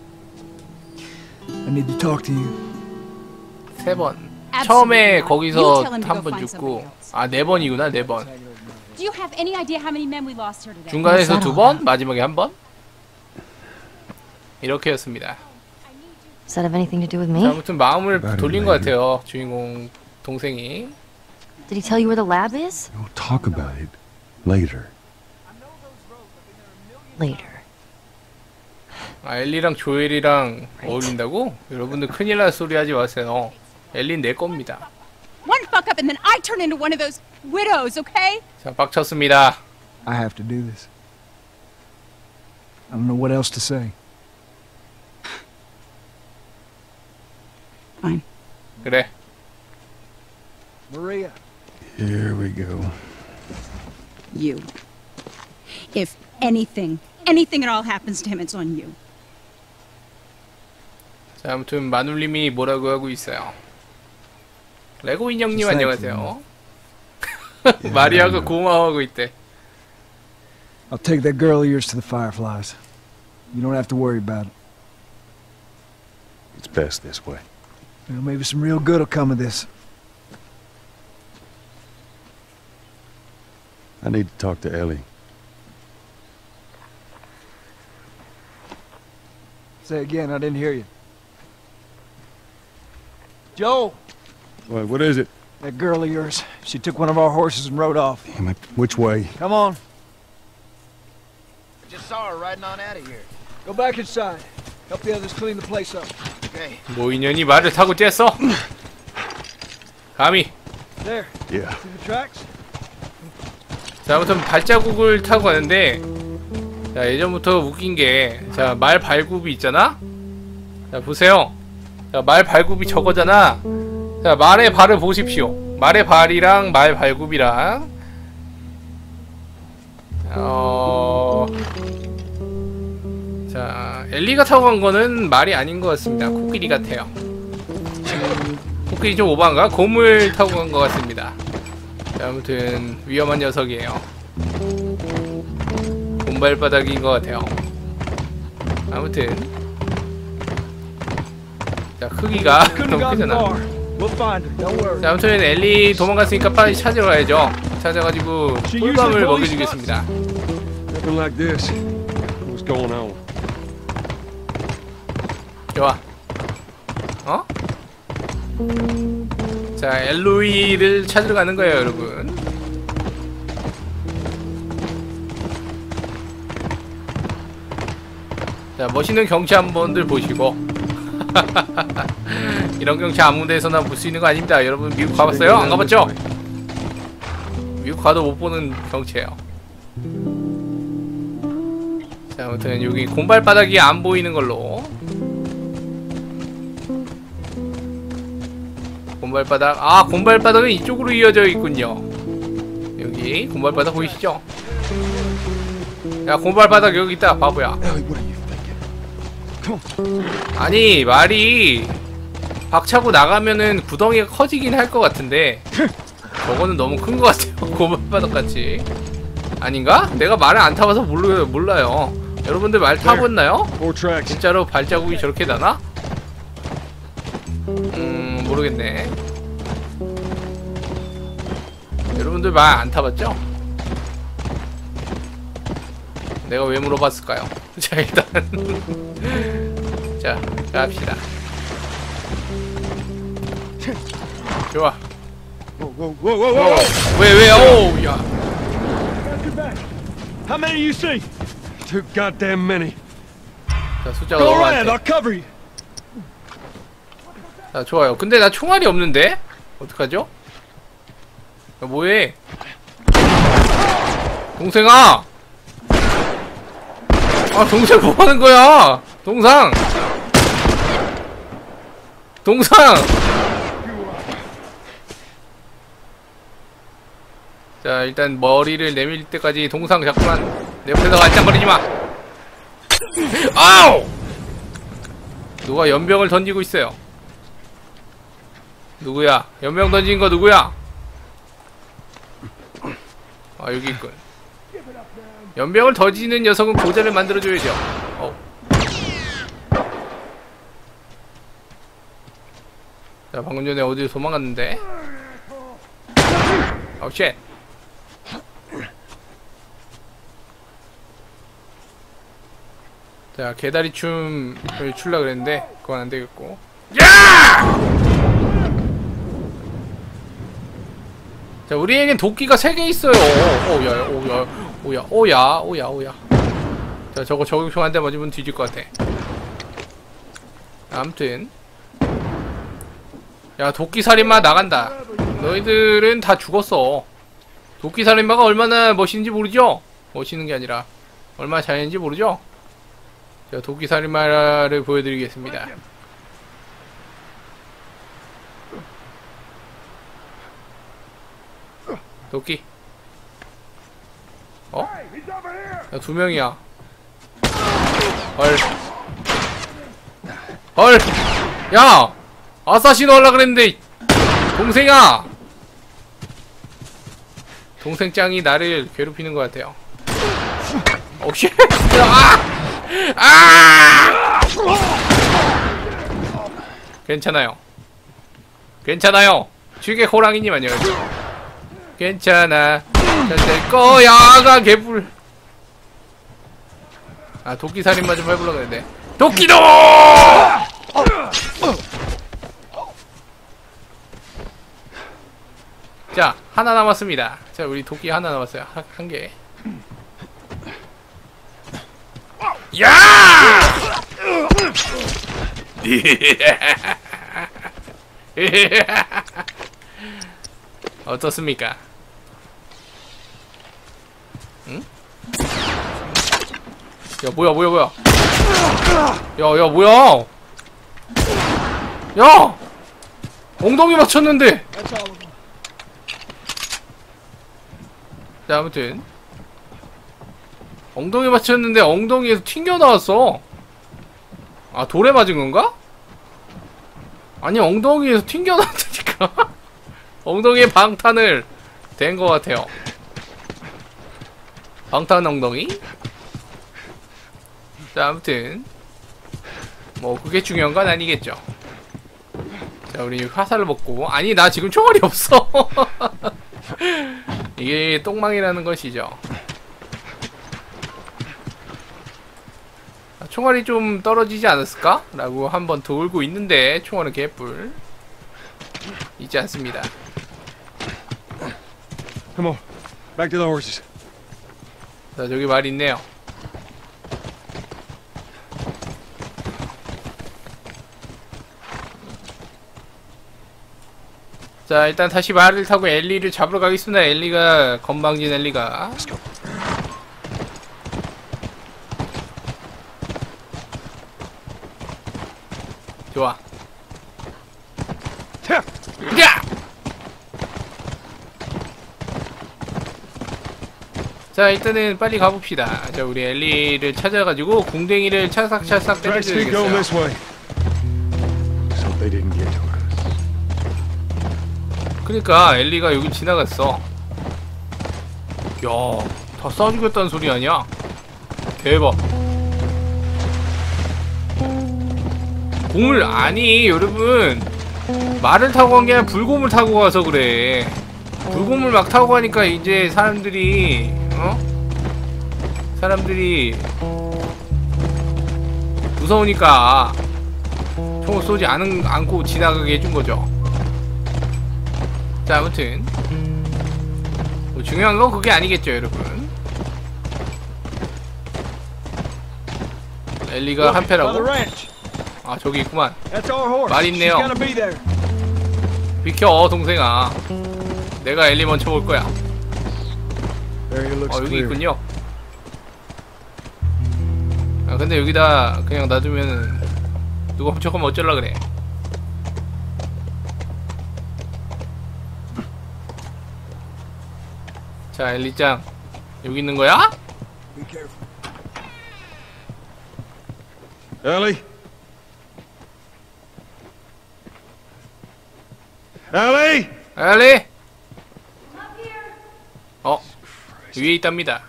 I need to talk to you. 세 번. Absolutely 처음에 not. 거기서 You tell him to 한 go 번 find 죽고 somebody else. 아 네 번이구나 네 번. Do you have any idea how many men we lost here today? 중간에서 두 번, 마지막에 한 번. 이렇게였습니다. does that have anything to do with 자, me? 아무튼 마음을 About it, 돌린 것 maybe. 같아요. 주인공 동생이. Did he tell you where the lab is? We'll talk about it later. Later. 아 엘리랑 조엘이랑 어울린다고? 여러분들 큰일 날 소리 하지 마세요. 엘린 내 겁니다. One fuck up and then I turn into one of those widows, okay? 자 빡쳤습니다. I have to do this. I don't know what else to say. Fine. 그래. Maria. Here we go. You. If anything, anything at all happens to him, it's on you. 자, 아무튼 마눌님이 뭐라고 하고 있어요. 레고 인형님 안녕하세요. 마리아가 고마워하고 있대. I'll take that girl of yours to the Fireflies. You don't have to worry about it. It's best this way. Well, maybe some real good will come of this. I need to talk to Ellie. Say again, I didn't hear you. Joel! What, what is it? That girl of yours. She took one of our horses and rode off. Damn it. Which way? Come on. Just saw her riding on out of here. Go back inside. Help the others clean the place up. Okay. 뭐 인연이 말을 타고 쬐어? 감히. There. Yeah. See the tracks? 자, 아무튼 발자국을 타고 가는데, 자, 예전부터 웃긴 게, 자, 말 발굽이 있잖아? 자, 보세요. 자, 말 발굽이 저거잖아. 자, 말의 발을 보십시오. 말의 발이랑 말 발굽이랑, 어, 자, 엘리가 타고 간 거는 말이 아닌 것 같습니다. 코끼리 같아요. 코끼리 좀 오반가? 곰을 타고 간 것 같습니다. 자, 아무튼 위험한 녀석이에요. 곰발바닥인 것 같아요. 아무튼 자, 크기가 너무 크잖아. 자, 아무튼 엘리 도망갔으니까 빨리 찾으러 가야죠. 찾아가지고 꿀밤을 먹여주겠습니다. Nothing like this. What's going on? 좋아. 어? 자, 엘로이를 찾으러 가는 거예요, 여러분. 자, 멋있는 경치 한번들 보시고. 이런 경치 아무 데서나 볼 수 있는 거 아닙니다. 여러분 미국 가봤어요? 안 가봤죠? 미국 가도 못 보는 경치예요. 자, 아무튼 여기 곰발바닥이 안 보이는 걸로. 곰발바닥, 아, 곰발바닥은 이쪽으로 이어져 있군요. 여기 곰발바닥 보이시죠? 야, 곰발바닥 여기 있다, 바보야. 아니, 말이 박차고 나가면은 구덩이가 커지긴 할 것 같은데 저거는 너무 큰 것 같아요. 곰발바닥 같이. 아닌가? 내가 말을 안 타봐서 모르, 몰라요. 여러분들 말 타봤나요? 진짜로 발자국이 저렇게 나나? 음, 모르겠네. 여러분들 말 안 타봤죠? 내가 왜 물어봤을까요? 자, 일단 자, 갑시다. 좋아. 왜, 왜, 어우, 야. How many do you see? Too goddamn many. 자, 숫자가 Go 너무 around, 많대. I'll cover you. 자, 좋아요. 근데 나 총알이 없는데? 어떡하죠? 야, 뭐해? 동생아! 아, 동생 뭐 하는 거야? 동상! 동상! 자, 일단 머리를 내밀 때까지 동상 자꾸만 내 옆에서 앉장거리지 마! 아우! 누가 연병을 던지고 있어요. 누구야? 연병 던진 거 누구야? 아, 여기 있군. 연병을 던지는 녀석은 고자를 만들어줘야죠. 어. 자, 방금 전에 어디로 도망갔는데? 어, 쉣. 자, 개다리 춤을 출라 그랬는데 그건 안 되겠고. 야! 자, 우리에겐 도끼가 세 개 있어요. 오야, 오야, 오야, 오야, 오야, 오야. 자, 저거 저격총 한 대 맞으면 뒤질 것 같아. 아무튼, 야, 도끼 살인마 나간다. 너희들은 다 죽었어. 도끼 살인마가 얼마나 멋있는지 모르죠? 멋있는 게 아니라 얼마나 잘했는지 모르죠? 자, 도끼 살인마를 보여드리겠습니다. 도끼. 어? 야, 두 명이야. 헐. 헐. 야! 아사시노 하려 그랬는데, 동생아! 동생 짱이 나를 괴롭히는 것 같아요. 오, 쉣! 아! 아! 괜찮아요. 괜찮아요. 취객 호랑이님 안녕하세요. 괜찮아. 될 거야. 아가 개불. 아, 도끼 살인마 좀 해보려고 그랬는데. 도끼도! 자, 하나 남았습니다. 자, 우리 도끼 하나 남았어요. 한, 한 개. 야! 어떻습니까? 응? 야, 뭐야, 뭐야, 뭐야. 야, 야, 뭐야. 야! 엉덩이 맞췄는데! 자, 아무튼 엉덩이 맞췄는데 엉덩이에서 튕겨 나왔어. 아, 돌에 맞은 건가? 아니, 엉덩이에서 튕겨 나왔다니까. 엉덩이에 방탄을 댄 것 같아요. 방탄 엉덩이? 자, 아무튼 뭐 그게 중요한 건 아니겠죠. 자, 우리 화살을 먹고. 아니, 나 지금 총알이 없어. 이게 똥망이라는 것이죠. 총알이 좀 떨어지지 않았을까? 라고 한번 돌고 있는데 총알은 개뿔 있지 않습니다. Come on, back to the horses. 자, 저기 말 있네요. 자, 일단 다시 말을 타고 엘리를 잡으러 가겠습니다. 엘리가, 건방진 엘리가. 좋아. 야! 자, 일단은 빨리 가봅시다. 자, 우리 엘리를 찾아가지고 궁뎅이를 찰싹찰싹 때려줘야겠어요. 그러니까 엘리가 여기 지나갔어. 야, 다 쏴주겠다는 소리 아니야? 대박. 고물 아니, 여러분, 말을 타고 간 게 아니라 불곰을 타고 가서 그래. 불곰을 막 타고 가니까 이제 사람들이 어? 사람들이 무서우니까 총을 쏘지 않은, 않고 지나가게 해준 거죠. 자, 아무튼 뭐 중요한 건 그게 아니겠죠, 여러분. 엘리가 한패라고? 아, 저기 있구만. 말 있네요. 비켜, 동생아. 내가 엘리 먼저 볼 거야. 어, 여기 있군요. 아, 근데 여기다 그냥 놔두면 누가 훔쳐가면 어쩌려 그래. 자, 엘리짱, 여기 있는 거야? Ellie? Ellie? 엘리? 어, 위에 있답니다.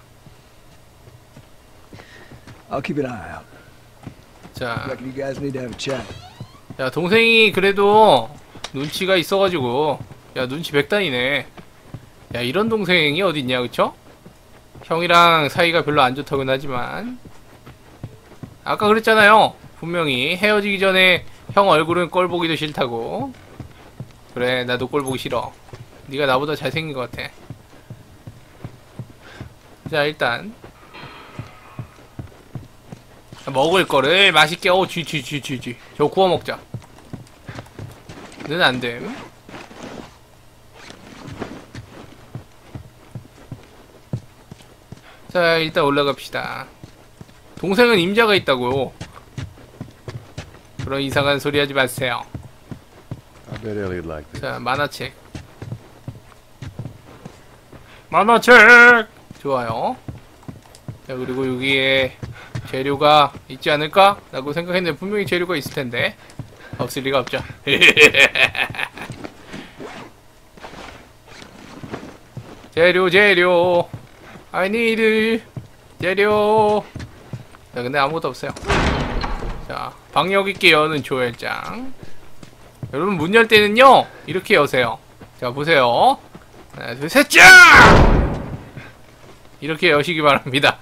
I'll keep an eye out. 자, Reckon you guys need to have a chat. 야, 동생이 그래도 눈치가 있어가지고, 야, 눈치 백단이네. 야, 이런 동생이 어딨냐, 그쵸? 형이랑 사이가 별로 안 좋다고는 하지만 아까 그랬잖아요. 분명히 헤어지기 전에 형 얼굴은 꼴 보기도 싫다고. 그래, 나도 꼴 보기 싫어. 네가 나보다 잘생긴 것 같아. 자, 일단 먹을 거를 맛있게, 어, 쥐, 쥐, 쥐, 쥐, 쥐. 저거 구워 먹자. 는 안 됨. 자, 일단 올라갑시다. 동생은 임자가 있다고요. 그런 이상한 소리 하지 마세요. I bet Ellie'd like this. 자, 만화책. 만화책! 좋아요. 자, 그리고 여기에 재료가 있지 않을까? 라고 생각했는데 분명히 재료가 있을 텐데. 없을 리가 없죠. 재료, 재료. I need 재료. 자, 근데 아무것도 없어요. 자, 박력 있게 여는 조열장. 여러분, 문 열 때는요, 이렇게 여세요. 자, 보세요. 하나, 둘, 셋, 짱! 이렇게 여시기 바랍니다.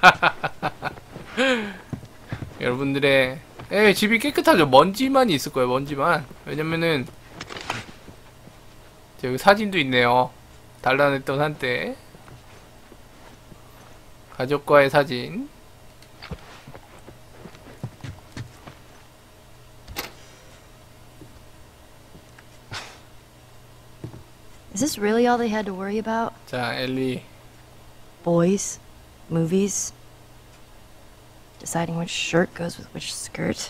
여러분들의, 에, 집이 깨끗하죠? 먼지만 있을 거예요, 먼지만. 왜냐면은, 여기 사진도 있네요. 단란했던 한때. 가족과의 사진. Is this really all they had to worry about? 자, 엘리. Boys, movies, deciding which shirt goes with which skirt.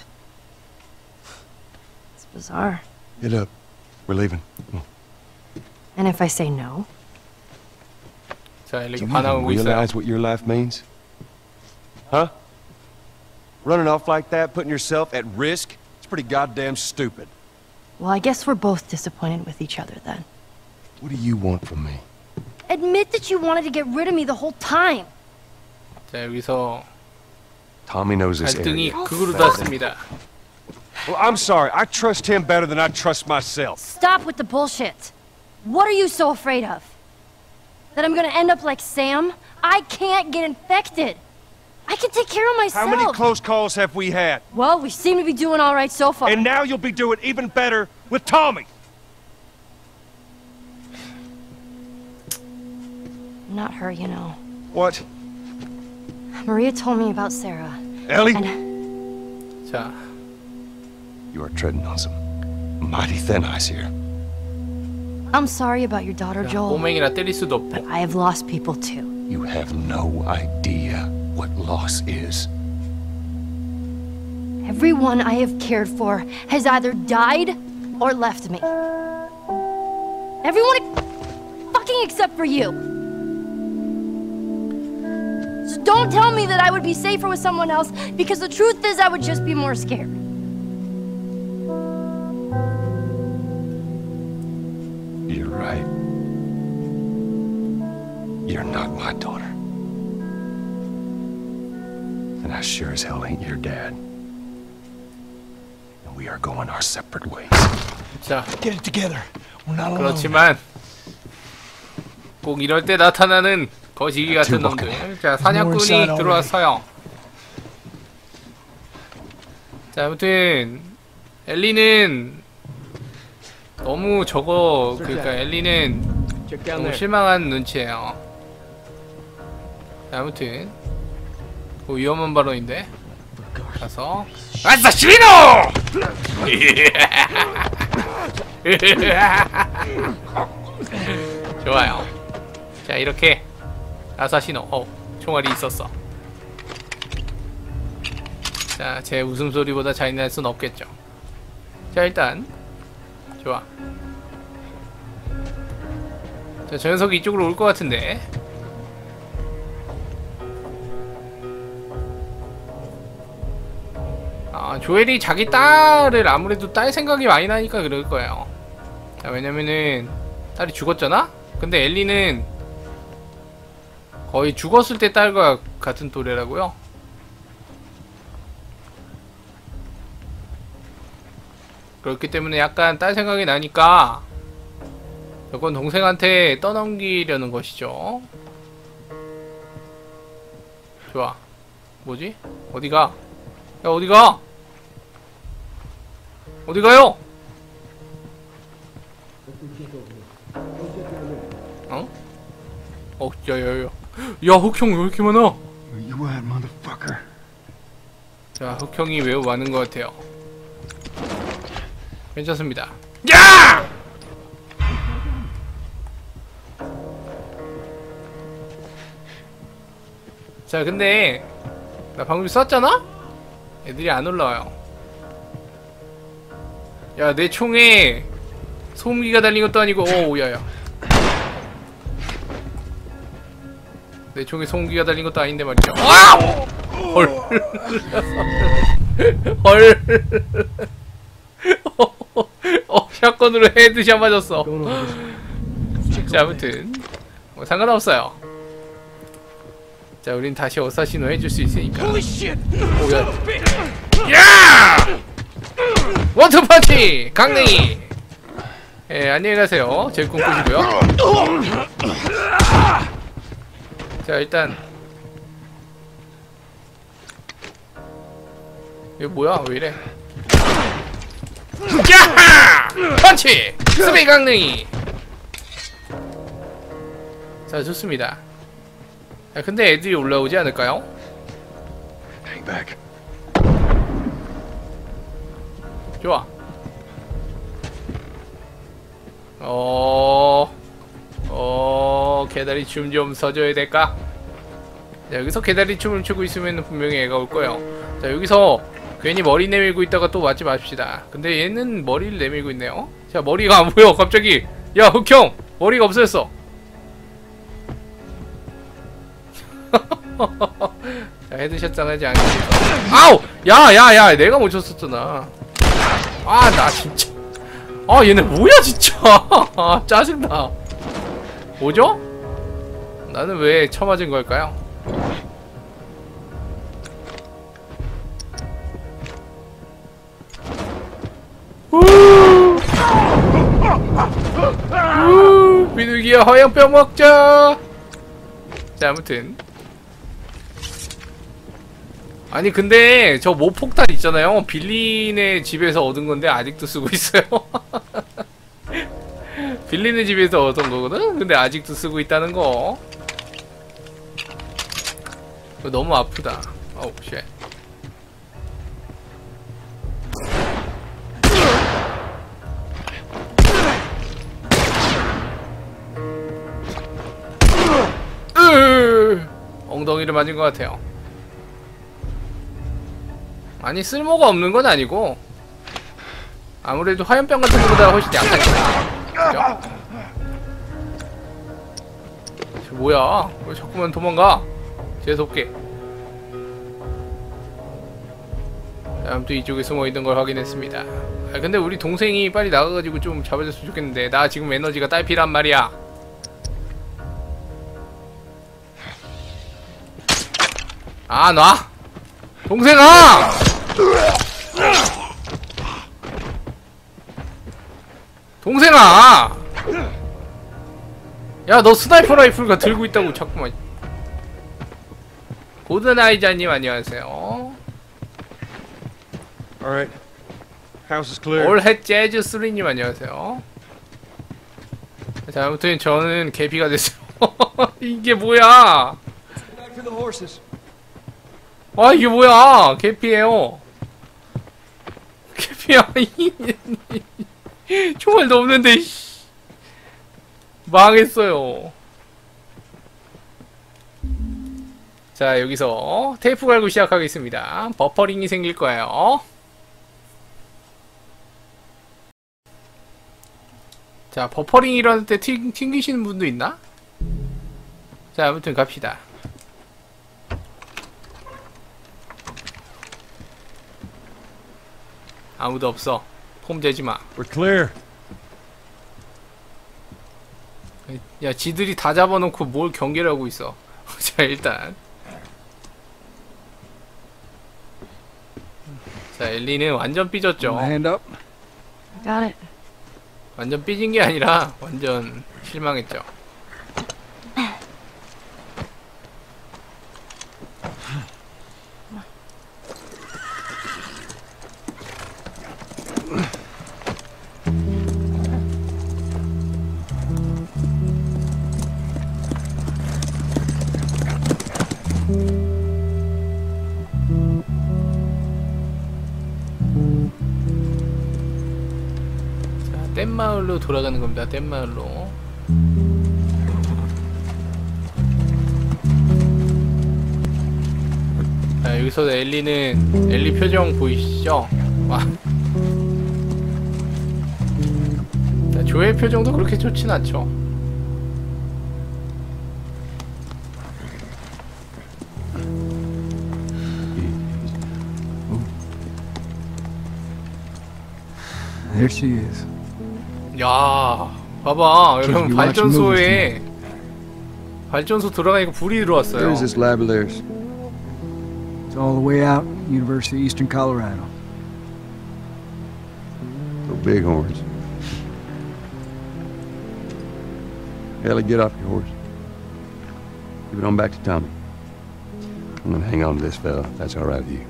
It's bizarre. Get up. We're leaving. Come on. And if I say no? 자, Do 엘리가 you even 반항하고 있어요. realize what your life means? Huh? Running off like that, putting yourself at risk? It's pretty goddamn stupid. Well, I guess we're both disappointed with each other then. What do you want from me? Admit that you wanted to get rid of me the whole time. 자, 여기서 Tommy knows this 갈등이 area. 극으로 닿습니다. Well, I'm sorry. I trust him better than I trust myself. Stop with the bullshit. What are you so afraid of? That I'm gonna end up like Sam? I can't get infected. I can take care of myself. How many close calls have we had? Well, we seem to be doing all right so far. And now you'll be doing even better with Tommy. Not her, you know. What? Maria told me about Sarah. Ellie? And 자, You are treading on some mighty thin ice here. I'm sorry about your daughter, 자, Joel. 꼬맹이라 때릴 수도 But 없고. I have lost people too. You have no idea what loss is. Everyone I have cared for has either died or left me. Everyone fucking except for you. So don't tell me that I would be safer with someone else, because the truth is I would just be more scared. You're right. You're not my daughter. And I sure as hell ain't your dad. And we are going our separate ways. 자, Get it together. We're not alone. 그렇지만 꼭 이럴 때 나타나는 거시기 같은 놈들. 자, 사냥꾼이 들어왔어요. 자, 아무튼 엘리는 너무 저거, 그러니까 엘리는 너무 실망한 눈치예요. 자, 아무튼 그 위험한 발언인데 가서 아사시노! 좋아요. 자, 이렇게 아사시노. 어, 총알이 있었어. 자, 제 웃음소리보다 잔인할 순 없겠죠. 자, 일단 좋아. 자, 저 녀석이 이쪽으로 올 것 같은데. 아, 조엘이 자기 딸을 아무래도 딸 생각이 많이 나니까 그럴 거예요. 자, 왜냐면은 딸이 죽었잖아? 근데 엘리는 거의 죽었을 때 딸과 같은 또래라고요. 그렇기 때문에 약간 딸 생각이 나니까 저건 동생한테 떠넘기려는 것이죠. 좋아. 뭐지? 어디가? 야, 어디가? 어디가요? 어? 어, 야야야. 야, 흑형 왜 이렇게 많아? Where you at, motherfucker? 자, 흑형이 매우 많은 것 같아요. 괜찮습니다. 야! 자, 근데 나 방금 쐈잖아? 애들이 안 올라와요. 야, 내 총에 소음기가 달린 것도 아니고. 오 야야. 내 총에 소음기가 달린 것도 아닌데 말이야. 아! 헐. 헐. 어, 샷건으로 헤드샷 맞았어. 자, 아무튼 뭐 상관없어요. 자, 우린 다시 어사시노 해줄 수 있으니까. 오야. 야! 원투 펀치! 강냉이! 예, 안녕히 가세요. 제일 꿈꾸시고요. 자, 일단 이거 뭐야? 왜 이래? 야하! 펀치! 스베이 강냉이! 자, 좋습니다. 야, 근데 애들이 올라오지 않을까요? 좋아. 어... 어... 개다리 춤 좀 서줘야 될까? 자, 여기서 개다리 춤을 추고 있으면 분명히 애가 올 거예요. 자, 여기서 괜히 머리 내밀고 있다가 또 맞지 맙시다. 근데 얘는 머리를 내밀고 있네요. 자, 머리가 안 보여 갑자기. 야, 흑형! 머리가 없어졌어. 자, 헤드샷 당하지 않게. 아우! 야, 야, 야! 내가 못 쳤었잖아. 아, 나 진짜. 아, 얘네 뭐야, 진짜. 아, 짜증나. 뭐죠? 나는 왜 쳐맞은 걸까요? 우! 비둘기야, 화염병 먹자! 자, 아무튼. 아니 근데 저 모폭탄 있잖아요. 빌린의 집에서 얻은 건데 아직도 쓰고 있어요. 빌린의 집에서 얻은 거거든? 근데 아직도 쓰고 있다는 거. 이거 너무 아프다. 어우 쉣. 으으으 엉덩이를 맞은 것 같아요. 아니 쓸모가 없는 건 아니고 아무래도 화염병 같은 거보다 훨씬 약하니까. 그죠? 저 뭐야? 왜 자꾸만 도망가? 재수없게. 자, 아무튼 이쪽에 숨어있는 걸 확인했습니다. 아, 근데 우리 동생이 빨리 나가가지고 좀 잡아줬으면 좋겠는데 나 지금 에너지가 딸피란 말이야. 아 놔! 동생아! 동생아! 야, 너 스나이퍼 라이플가 들고 있다고 자꾸만. 고든아이자님 안녕하세요. Alright. House is clear. 올햇 재즈 쓰리님 안녕하세요. 자, 아무튼 저는 개피가 됐어요. 이게 뭐야? 아, 이게 뭐야? 개피예요. 개피야. 총알도 없는데 망했어요. 자, 여기서 테이프 갈고 시작하겠습니다. 버퍼링이 생길 거예요. 자, 버퍼링 일어날 때 튕, 튕기시는 분도 있나? 자, 아무튼 갑시다. 아무도 없어. 폼 재지마. We're clear. 야, 지들이 다 잡아놓고 뭘 경계를 하고 있어. 자, 일단 자, 엘리는 완전 삐졌죠. Hand up. Got it. 완전 삐진 게 아니라 완전 실망했죠. 뗏마을로 돌아가는 겁니다. 뗏마을로. 자, 여기서 엘리는 엘리 표정 보이시죠? 와. 자, 조의 표정도 그렇게 좋진 않죠. There she is. 야, 봐봐, Can't 여러분 be watching 발전소에 발전소 들어가니까 불이 들어왔어요. Where's this lab of theirs? It's all the way out, University of Eastern Colorado. Go bighorns. Ellie, get off your horse. Give it on back to Tommy. I'm gonna hang on to this fella, if that's all right with you.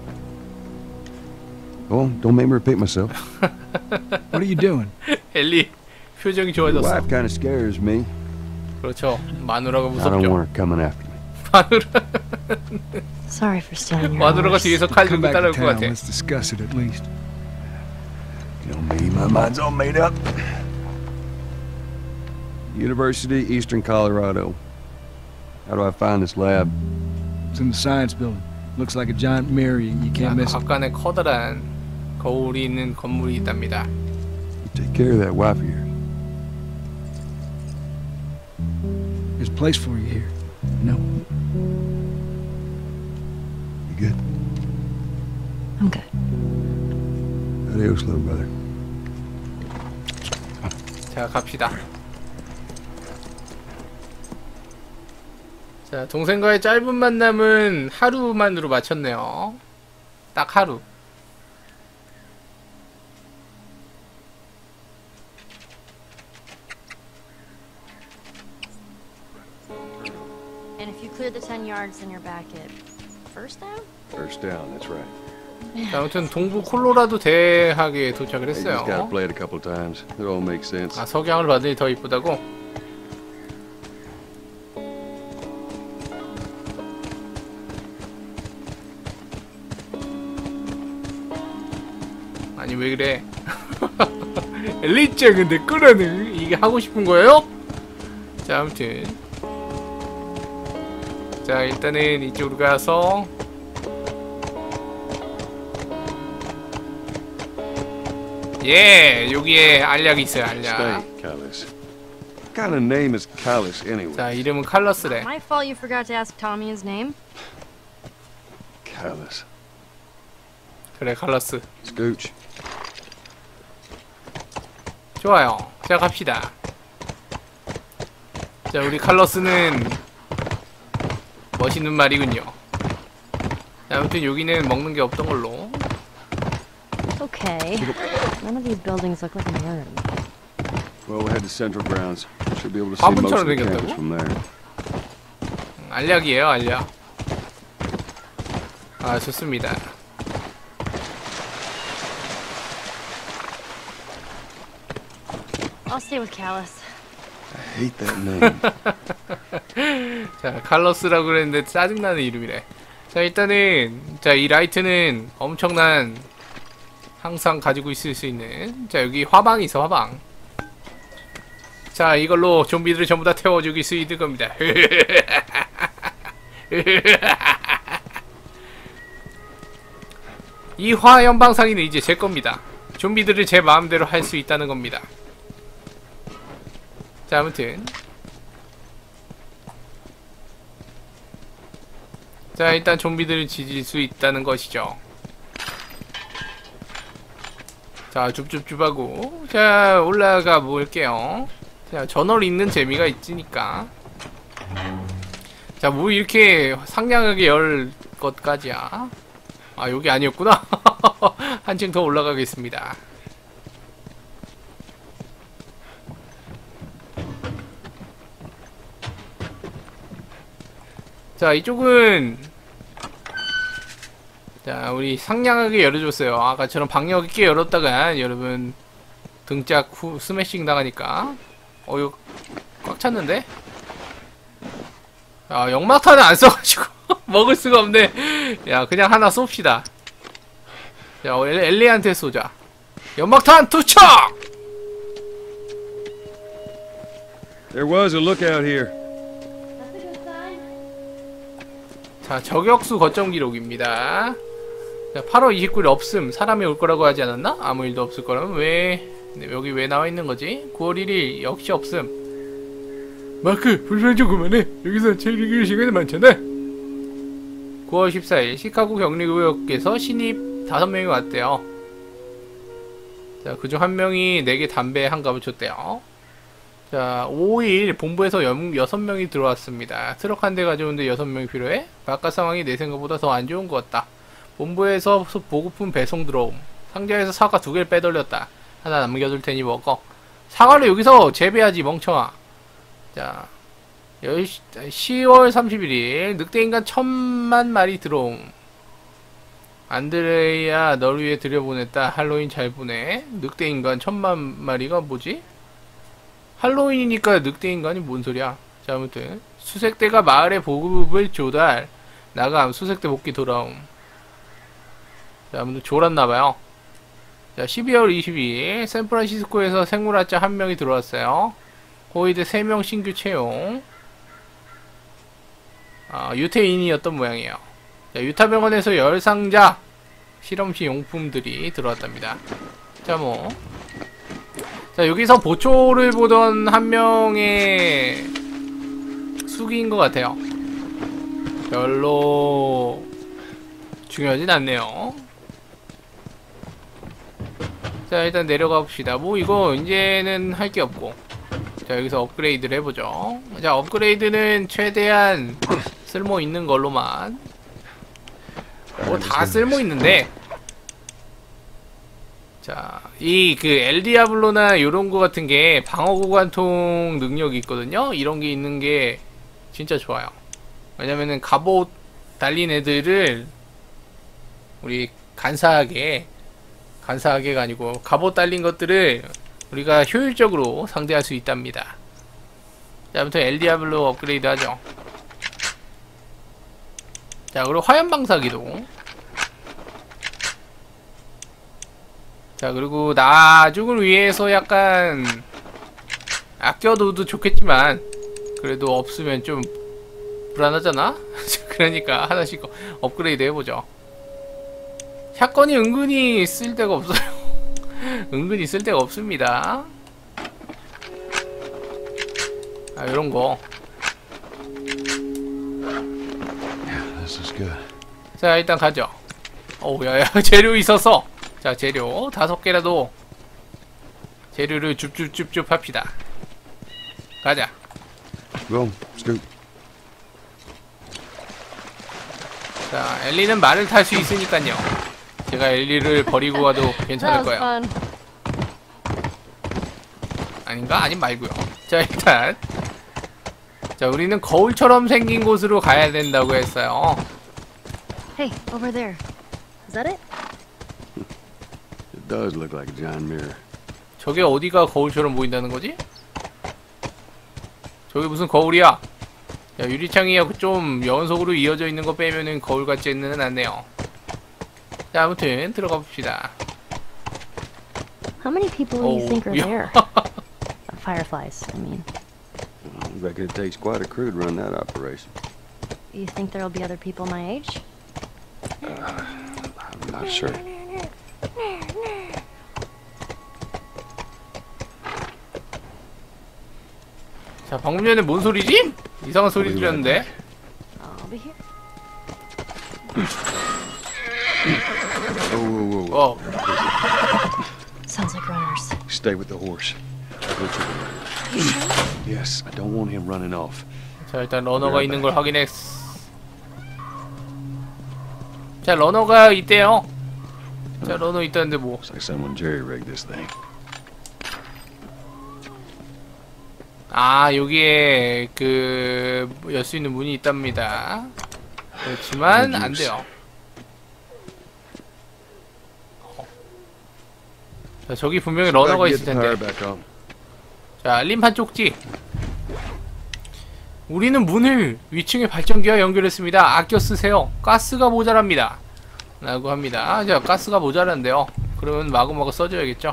Go on, don't make me repeat myself. What are you doing? 엘리 표정이 Your 좋아졌어. wife kind of scares me. 그렇죠. 마누라가 I don't want 무섭죠. her coming after me. 마누라 Sorry for stealing your 마누라가 horse. 뒤에서 칼 Come 들고 back to 따라올 것 town. 같아. Let's discuss it at least. You know me, my mind's all made up. University, Eastern Colorado. How do I find this lab? It's in the science building. Looks like a giant mirror. You, you can't miss it. 각간에 커다란 거울이 있는 건물이 있답니다. Take care of that wife of yours. There's a place for you here. You know? You good? I'm good. Adios, little brother. 자, 갑시다. 자, 동생과의 짧은 만남은 하루만으로 마쳤네요. 딱 하루. And if you clear the ten yards, then you're back at first down? First down, that's right. 자, 아무튼 동부 콜로라도 대학에 도착을 Hey, just gotta 했어요. play it a couple times. It all makes sense. 아, 석양을 받으니 더 이쁘다고? 아니 왜 그래? 엘리짱 근데 끌어는 이게 하고 싶은 거예요? 자, 아무튼 자, 일단은 이쪽으로 가서 예, 여기에 알약이 있어요, 알약. Stay, Callus. What kind of name is Callus anyway? 자, 이름은 칼러스래. My fault you forgot to ask Tommy his name. Callus. 그래, 칼러스. Scooch. 좋아요. 시작합시다. 자, 우리 칼러스는 멋있는 말이군요. 자, 아무튼 여기는 먹는 게 없던 걸로. Okay. None of these buildings look like a mirror. Well, we'll head to Central Grounds. Should be able to see most of the campus from there. 알약이에요, 알약. 아, 좋습니다. I'll stay with Callus. I hate that name. 자, 칼러스라고 그랬는데 짜증나는 이름이래. 자, 일단은 자, 이 라이트는 엄청난 항상 가지고 있을 수 있는, 자, 여기 화방이 있어, 화방. 자, 이걸로 좀비들을 전부 다 태워 죽일 수 있을 겁니다. 이 화연방사기는 이제 제 겁니다. 좀비들을 제 마음대로 할 수 있다는 겁니다. 자, 아무튼 자, 일단 좀비들을 지질 수 있다는 것이죠. 자, 줍줍줍하고 자, 올라가 볼게요. 자, 저널 읽는 재미가 있으니까. 자, 뭐 이렇게 상냥하게 열 것까지야. 아, 여기 아니었구나. 한층 더 올라가겠습니다. 자, 이쪽은 자, 우리 상냥하게 열어줬어요. 아까처럼 박력 있게 열었다가 여러분 등짝 후 스매싱 당하니까. 어, 이거 꽉 찼는데? 아, 연막탄을 안 써가지고 먹을 수가 없네. 야, 그냥 하나 쏩시다. 자, 엘, 엘리한테 쏘자. 연막탄 투척! There was a lookout here. 자, 저격수 거점 기록입니다. 자, 팔월 이십구일 없음. 사람이 올 거라고 하지 않았나? 아무 일도 없을 거라면 왜 근데 여기 왜 나와 있는 거지? 구월 일일 역시 없음. 마크, 불편 좀 그만해. 여기서 제일 이길 시간이 많잖아. 구월 십사일 시카고 격리구역에서 신입 다섯 명이 왔대요. 자, 그중 한 명이 내게 담배 한 갑을 줬대요. 자, 오일 본부에서 여섯 명이 들어왔습니다. 트럭 한 대 가져오는데 여섯 명이 필요해? 바깥 상황이 내 생각보다 더 안 좋은 것 같다. 본부에서 보급품 배송 들어옴. 상자에서 사과 두 개를 빼돌렸다. 하나 남겨둘 테니 먹어. 사과를 여기서 재배하지, 멍청아. 자, 시월 삼십일일 늑대인간 천만 마리 들어옴. 안드레이야, 널 위해 들여보냈다. 할로윈 잘 보내. 늑대인간 천만 마리가 뭐지? 할로윈이니까 늑대인간이 뭔 소리야. 자, 아무튼 수색대가 마을에 보급을 조달. 나감 수색대 복귀 돌아옴. 자, 아무튼 졸았나봐요. 자, 십이월 이십이일 샌프란시스코에서 생물학자 한 명이 들어왔어요. 호위대 세 명 신규 채용. 아, 유태인이었던 모양이에요. 자, 유타병원에서 열 상자 실험실 용품들이 들어왔답니다. 자, 뭐. 자, 여기서 보초를 보던 한 명의 수기인 것 같아요. 별로 중요하진 않네요. 자, 일단 내려가 봅시다. 뭐 이거 이제는 할 게 없고. 자, 여기서 업그레이드를 해보죠. 자, 업그레이드는 최대한 쓸모 있는 걸로만. 뭐 다 쓸모 있는데. 자, 이 그 엘디아블로나 요런 거 같은 게 방어 구간통 능력이 있거든요. 이런 게 있는 게 진짜 좋아요. 왜냐면은 갑옷 달린 애들을 우리 간사하게 간사하게가 아니고 갑옷 달린 것들을 우리가 효율적으로 상대할 수 있답니다. 자, 아무튼 엘디아블로 업그레이드 하죠. 자, 그리고 화염방사기도. 자, 그리고 나중을 위해서 약간 아껴둬도 좋겠지만 그래도 없으면 좀 불안하잖아? 그러니까 하나씩 업그레이드 해보죠. 샷건이 은근히 쓸데가 없어요. 은근히 쓸데가 없습니다. 아, 요런거. 자, 일단 가죠. 어우, 야야, 재료 있었어. 자, 재료 다섯 개라도 재료를 줍줍줍줍 합시다. 가자. Go, scoot. 자, 엘리는 말을 탈 수 있으니까요. 제가 엘리를 버리고 가도 괜찮을 That was 거예요. fun. 아닌가? 아님 말고요. 자, 일단 자, 우리는 거울처럼 생긴 곳으로 가야 된다고 했어요. Hey, over there. Is that it? It does look like a giant mirror. 저게 어디가 거울처럼 보인다는 거지? 저게 무슨 거울이야? 야, 유리창이 좀 연속으로 이어져 있는 거 빼면은 거울 같지는 않네요. 자, 아무튼 들어가 봅시다. How many people do you Oh, think are yeah. there? Fireflies, I mean. I reckon it takes quite a crew to run that operation. You think there'll be other people my age? I'm not sure. 자, 방금 전에 뭔 소리지? 이상한 소리 들렸는데. I'll be here. Whoa, whoa, whoa, whoa. 어, Sounds like runners. Stay with the horse. Yes, I don't want him running off. 자, 일단 러너가 있는 걸 확인했어. 자, 러너가 있대요. 자, 러너 있다는데 뭐. Looks like someone jerry-rigged this thing. 아, 여기에 그 열 수 있는 문이 있답니다. 그렇지만 안 돼요. 어. 자, 저기 분명히 러너가 있을 텐데. 자, 알림판 쪽지. 우리는 문을 위층의 발전기와 연결했습니다. 아껴 쓰세요. 가스가 모자랍니다. 라고 합니다. 자, 가스가 모자란데요. 그러면 마구마구 써줘야겠죠.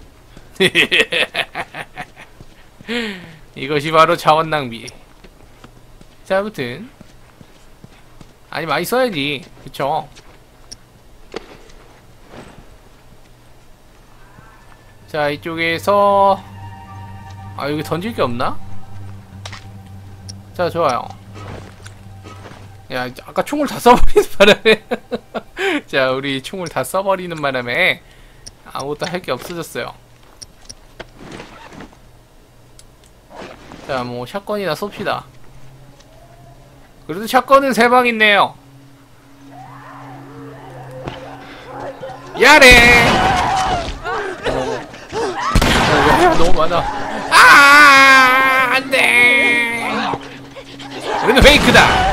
이것이 바로 자원 낭비. 자, 아무튼 아니, 많이 써야지. 그쵸? 자, 이쪽에서 아, 여기 던질 게 없나? 자, 좋아요. 야, 아까 총을 다 써버리는 바람에 자, 우리 총을 다 써버리는 바람에 아무것도 할 게 없어졌어요. 자, 뭐 샷건이나 쏩시다. 그래도 샷건은 세 방 있네요. 야래! 어, 야, 너무 많아. 아, 안 돼! 우리는 페이크다!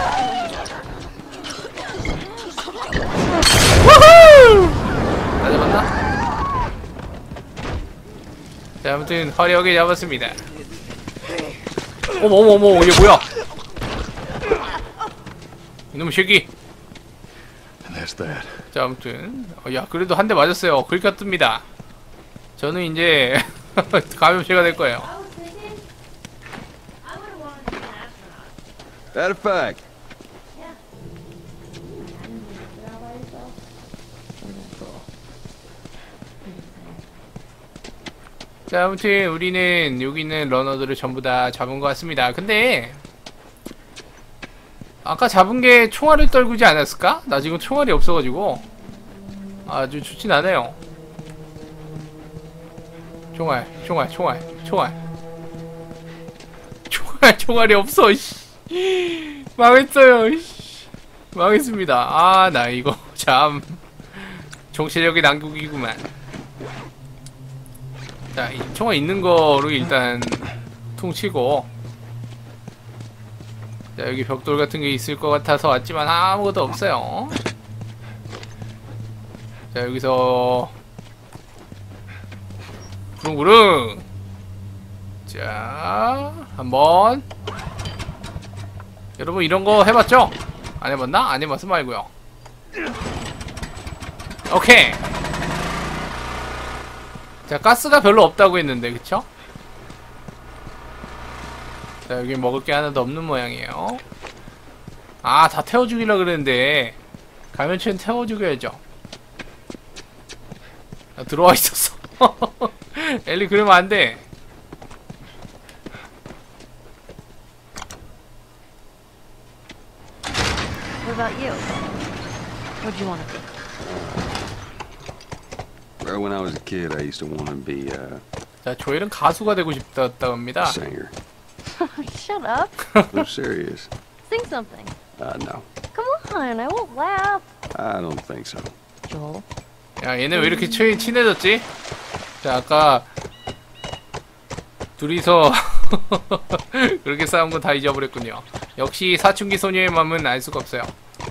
우후! 다 잡았나? 자, 아무튼 화려하게 잡았습니다. 어머, 어머, 어머, 얘 뭐야? 이놈의 새끼! 자, 아무튼 어, 야, 그래도 한 대 맞았어요. 긁혔습니다. 저는 이제 감염체가 될 거예요. That a fact. 자, 아무튼 우리는 여기 있는 러너들을 전부 다 잡은 것 같습니다. 근데 아까 잡은 게 총알을 떨구지 않았을까? 나 지금 총알이 없어가지고 아주 좋진 않아요. 총알, 총알, 총알, 총알, 총알, 총알이 없어. 씨. 망했어요. 씨. 망했습니다. 아, 나 이거 참 정체력의 난국이구만. 자, 이 총알 있는 거로 일단 퉁치고, 자, 여기 벽돌 같은 게 있을 것 같아서 왔지만 아무것도 없어요. 자, 여기서 구릉구릉. 자, 한번. 여러분 이런 거 해봤죠? 안 해봤나? 안 해봤어 말고요. 오케이. 자, 가스가 별로 없다고 했는데, 그쵸? 자, 여기 먹을 게 하나도 없는 모양이에요. 아, 다 태워 죽이려고 그랬는데 감염체는 태워 죽여야죠. 아, 들어와 있었어. 엘리 그러면 안 돼. What about you? What'd you want to be? Well, when I was a kid, I used to want to be uh, 자, 조엘은 가수가 되고 싶다고 합니다. a singer. Shut up. I'm serious. Sing something. Uh, no, Come on, I won't laugh. I don't think so. Joel. 야, 얘네 왜 이렇게 친, 친해졌지? 자, 아까 둘이서 그렇게 싸운 건 다 잊어버렸군요. 역시 사춘기 소녀의 마음은 알 수가 없어요.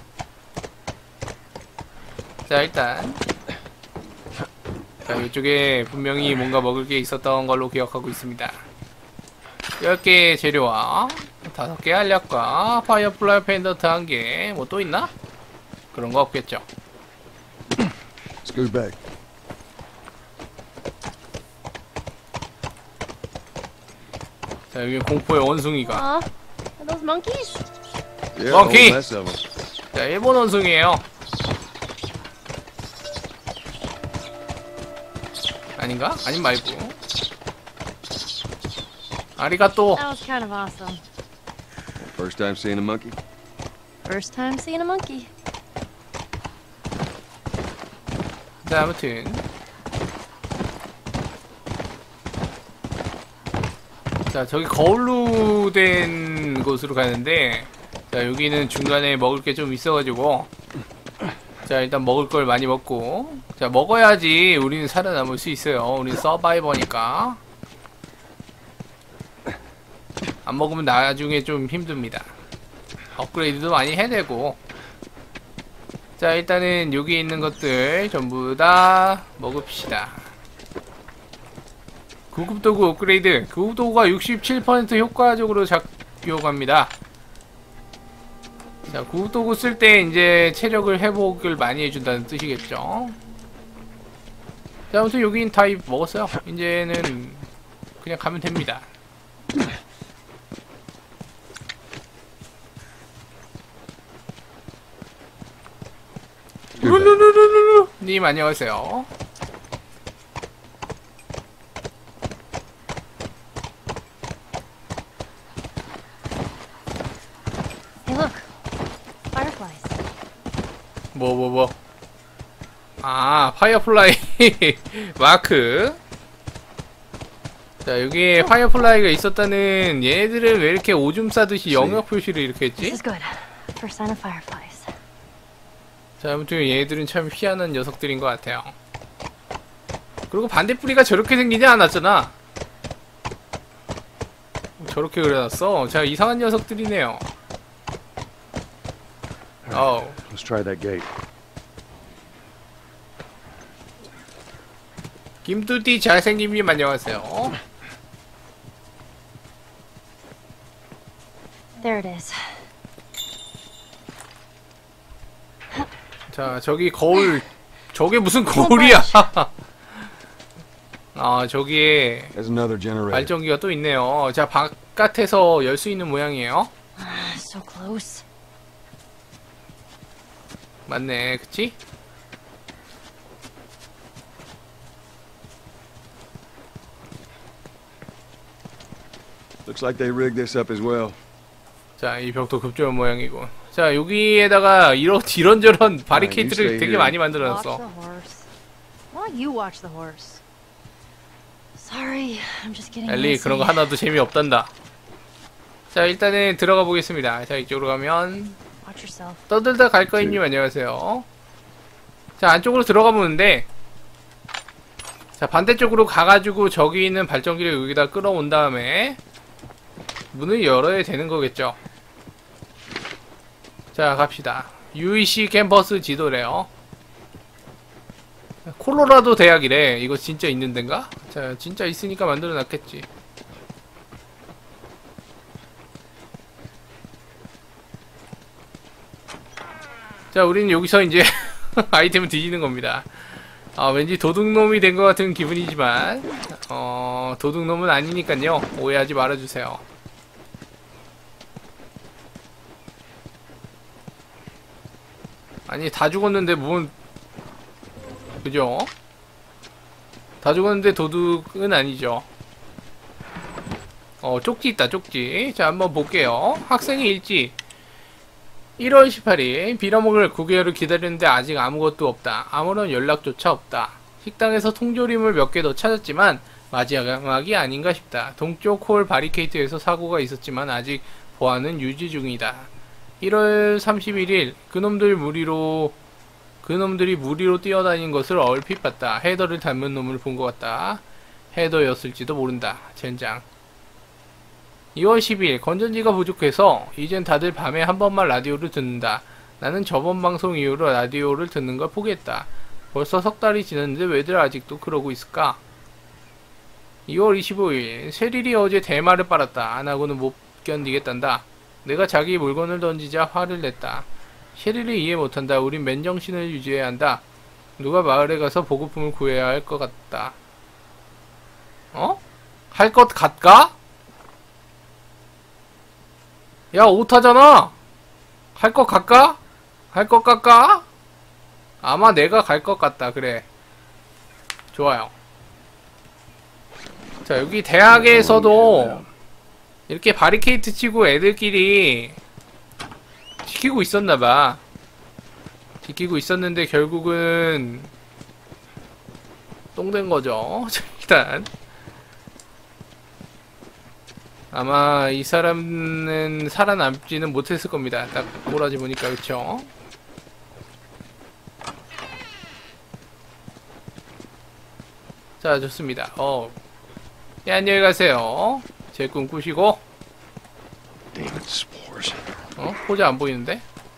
자, 일단 자, 이쪽에 분명히 뭔가 먹을 게 있었던 걸로 기억하고 있습니다. 열 개의 재료와 다섯 개의 알약과 파이어플라이 펜던트 한 개. 뭐 또 있나? 그런 거 없겠죠. Scoot back. 자, 여기 공포의 원숭이가. Aw, are those monkeys? Yeah, Monkey. whole mess of 'em. 자, 일본 원숭이에요. 아닌가? 아닌 말고. 아리가또. That was kind of awesome. First time seeing a monkey? First time seeing a monkey. 자, 아무튼 자, 저기 거울로 된 곳으로 가는데, 자, 여기는 중간에 먹을 게 좀 있어가지고, 자, 일단 먹을 걸 많이 먹고, 자, 먹어야지 우리는 살아남을 수 있어요. 우리는 서바이버니까. 안 먹으면 나중에 좀 힘듭니다. 업그레이드도 많이 해야 되고. 자, 일단은 여기 있는 것들 전부 다 먹읍시다. 구급도구 업그레이드. 구급도구가 육십칠 퍼센트 효과적으로 작용합니다. 자, 구급도구 쓸 때 이제 체력을 회복을 많이 해준다는 뜻이겠죠. 자, 아무튼 여긴 다 먹었어요. 이제는 그냥 가면 됩니다. 룰루루루루루 님 안녕하세요. 뭐 뭐 뭐. 아, 파이어플라이 마크. 자, 여기에 파이어플라이가 있었다는 얘네들은 왜 이렇게 오줌 싸듯이 영역 표시를 이렇게 했지? This is good. First sign of fireflies. 자, 아무튼 얘네들은 참 희한한 녀석들인 것 같아요. 그리고 반대뿌리가 저렇게 생기지 않았잖아. 저렇게 그려놨어. 자, 이상한 녀석들이네요. 어우. Let's try that gate. 김두디 잘생김님 안녕하세요. There it is. 자, 저기 거울. 저게 무슨 거울이야? 아, 저기에 There's another generator. 발전기가 또 있네요. 자, 바깥에서 열 수 있는 모양이에요. So close. 맞네, 그치? Looks like they rigged this up as well. 자, 이 벽도 급조한 모양이고. 자, 여기에다가 이런, 이런저런 바리케이트를 되게 많이 Watch 만들어놨어. the horse. Why don't you watch the horse? Sorry, I'm just getting 엘리, 그런 거 하나도 재미없단다. 자, 일단은 들어가 보겠습니다. 자, 이쪽으로 가면 Watch yourself. 떠들다 갈거이님 안녕하세요. 자, 안쪽으로 들어가 보는데, 자, 반대쪽으로 가가지고 저기 있는 발전기를 여기다 끌어온 다음에 문을 열어야 되는 거겠죠. 자, 갑시다. 유이씨 캠퍼스 지도래요. 콜로라도 대학이래. 이거 진짜 있는 데인가? 자, 진짜 있으니까 만들어 놨겠지. 자, 우리는 여기서 이제 아이템을 뒤지는 겁니다. 아, 왠지 도둑놈이 된 것 같은 기분이지만 어... 도둑놈은 아니니까요. 오해하지 말아주세요. 아니, 다 죽었는데 뭔... 그죠? 다 죽었는데 도둑은 아니죠. 어, 쪽지 있다, 쪽지. 자, 한번 볼게요. 학생의 일지. 일월 십팔일 빌어먹을 구 개월을 기다리는데 아직 아무것도 없다. 아무런 연락조차 없다. 식당에서 통조림을 몇 개 더 찾았지만 마지막이 아닌가 싶다. 동쪽 홀 바리케이트에서 사고가 있었지만 아직 보안은 유지 중이다. 일월 삼십일일 그놈들 무리로 그놈들이 무리로 뛰어다닌 것을 얼핏 봤다. 헤더를 닮은 놈을 본 것 같다. 헤더였을지도 모른다. 젠장. 이월 십이일 건전지가 부족해서 이젠 다들 밤에 한 번만 라디오를 듣는다. 나는 저번 방송 이후로 라디오를 듣는 걸 포기했다. 벌써 석 달이 지났는데 왜들 아직도 그러고 있을까? 이월 이십오일 셰릴이 어제 대마를 빨았다. 안하고는 못 견디겠단다. 내가 자기 물건을 던지자 화를 냈다. 셰릴이 이해 못한다. 우린 맨정신을 유지해야 한다. 누가 마을에 가서 보급품을 구해야 할 것 같다. 어? 할 것 같까? 야, 오타잖아. 할 것 같까? 할 것 같까? 아마 내가 갈 것 같다. 그래. 좋아요. 자, 여기 대학에서도 이렇게 바리케이트 치고 애들끼리 지키고 있었나봐. 지키고 있었는데 결국은 똥된 거죠. 일단 아마 이 사람은 살아남지는 못했을 겁니다. 딱 꼬라지 보니까. 그쵸? 자, 좋습니다. 어. 예, 안녕히 가세요. 제 꿈 꾸시고. 어? 포즈 안 보이는데?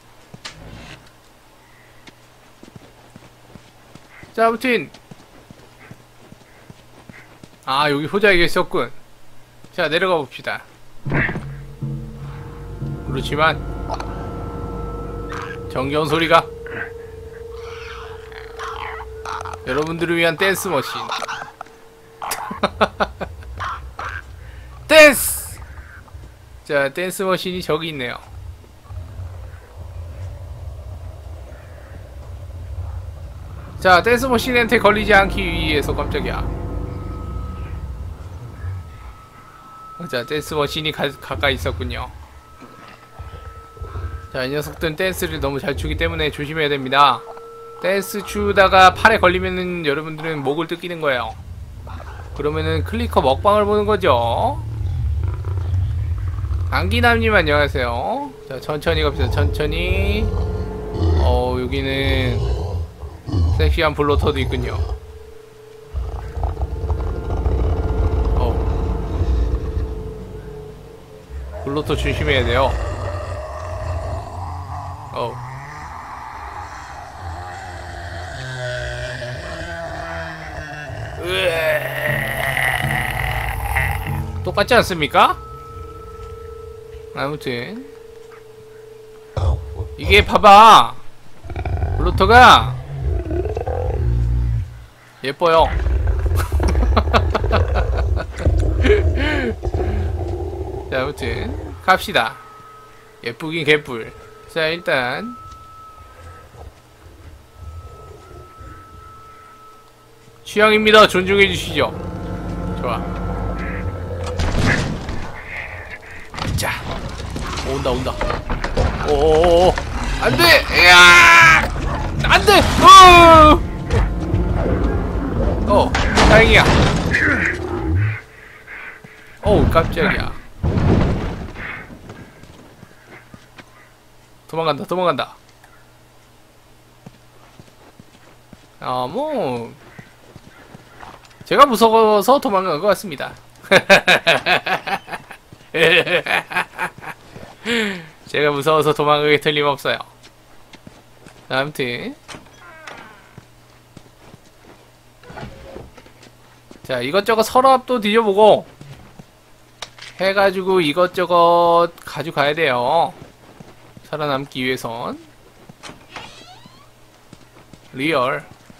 자, 아무튼 아, 여기 호자에게 있었군. 자, 내려가 봅시다. 그렇지만 정겨운 소리가 여러분들을 위한 댄스 머신. 댄스! 자, 댄스 머신이 저기 있네요. 자, 댄스 머신한테 걸리지 않기 위해서. 깜짝이야. 자, 댄스 머신이 가, 가까이 있었군요. 자, 자, 이 녀석들은 댄스를 너무 잘 추기 때문에 조심해야 됩니다. 댄스 추다가 팔에 걸리면은 여러분들은 목을 뜯기는 거예요. 그러면은 클리커 먹방을 보는 거죠. 안기남님 안녕하세요. 자, 천천히 갑시다. 천천히. 어, 여기는 섹시한 블로터도 있군요. 어. 블로터 조심해야 돼요. 어. 똑같지 않습니까? 아무튼 이게 봐봐, 블루터가 예뻐요. 자, 아무튼 갑시다. 예쁘긴 개뿔. 자, 일단 취향입니다. 존중해 주시죠. 좋아. 자, 온다 온다. 오오오, 안돼. 야, 안돼. 어, 어, 다행이야. 어우, 깜짝이야. 도망간다, 도망간다. 아, 뭐 제가 무서워서 도망간 것 같습니다. 제가 무서워서 도망가게 틀림없어요. 아무튼 자, 이것저것 서랍도 뒤져보고 해가지고 이것저것 가져가야 돼요. 살아남기 위해선. 리얼.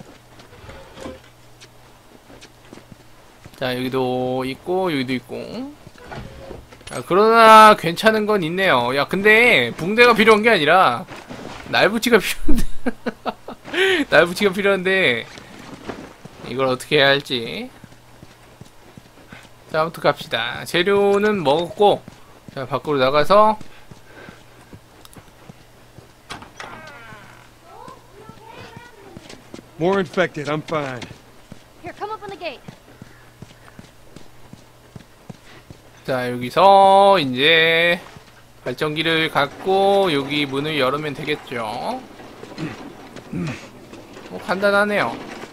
자, 여기도 있고 여기도 있고. 아, 그러나 괜찮은 건 있네요. 야, 근데 붕대가 필요한 게 아니라 날붙이가 필요한데. 날붙이가 필요한데 이걸 어떻게 해야 할지. 자, 아무튼 갑시다. 재료는 먹었고, 자, 밖으로 나가서 More infected. I'm fine. Here, come up on the gate. 자, 여기서 이제 발전기를 갖고 여기 문을 열으면 되겠죠. 뭐 간단하네요.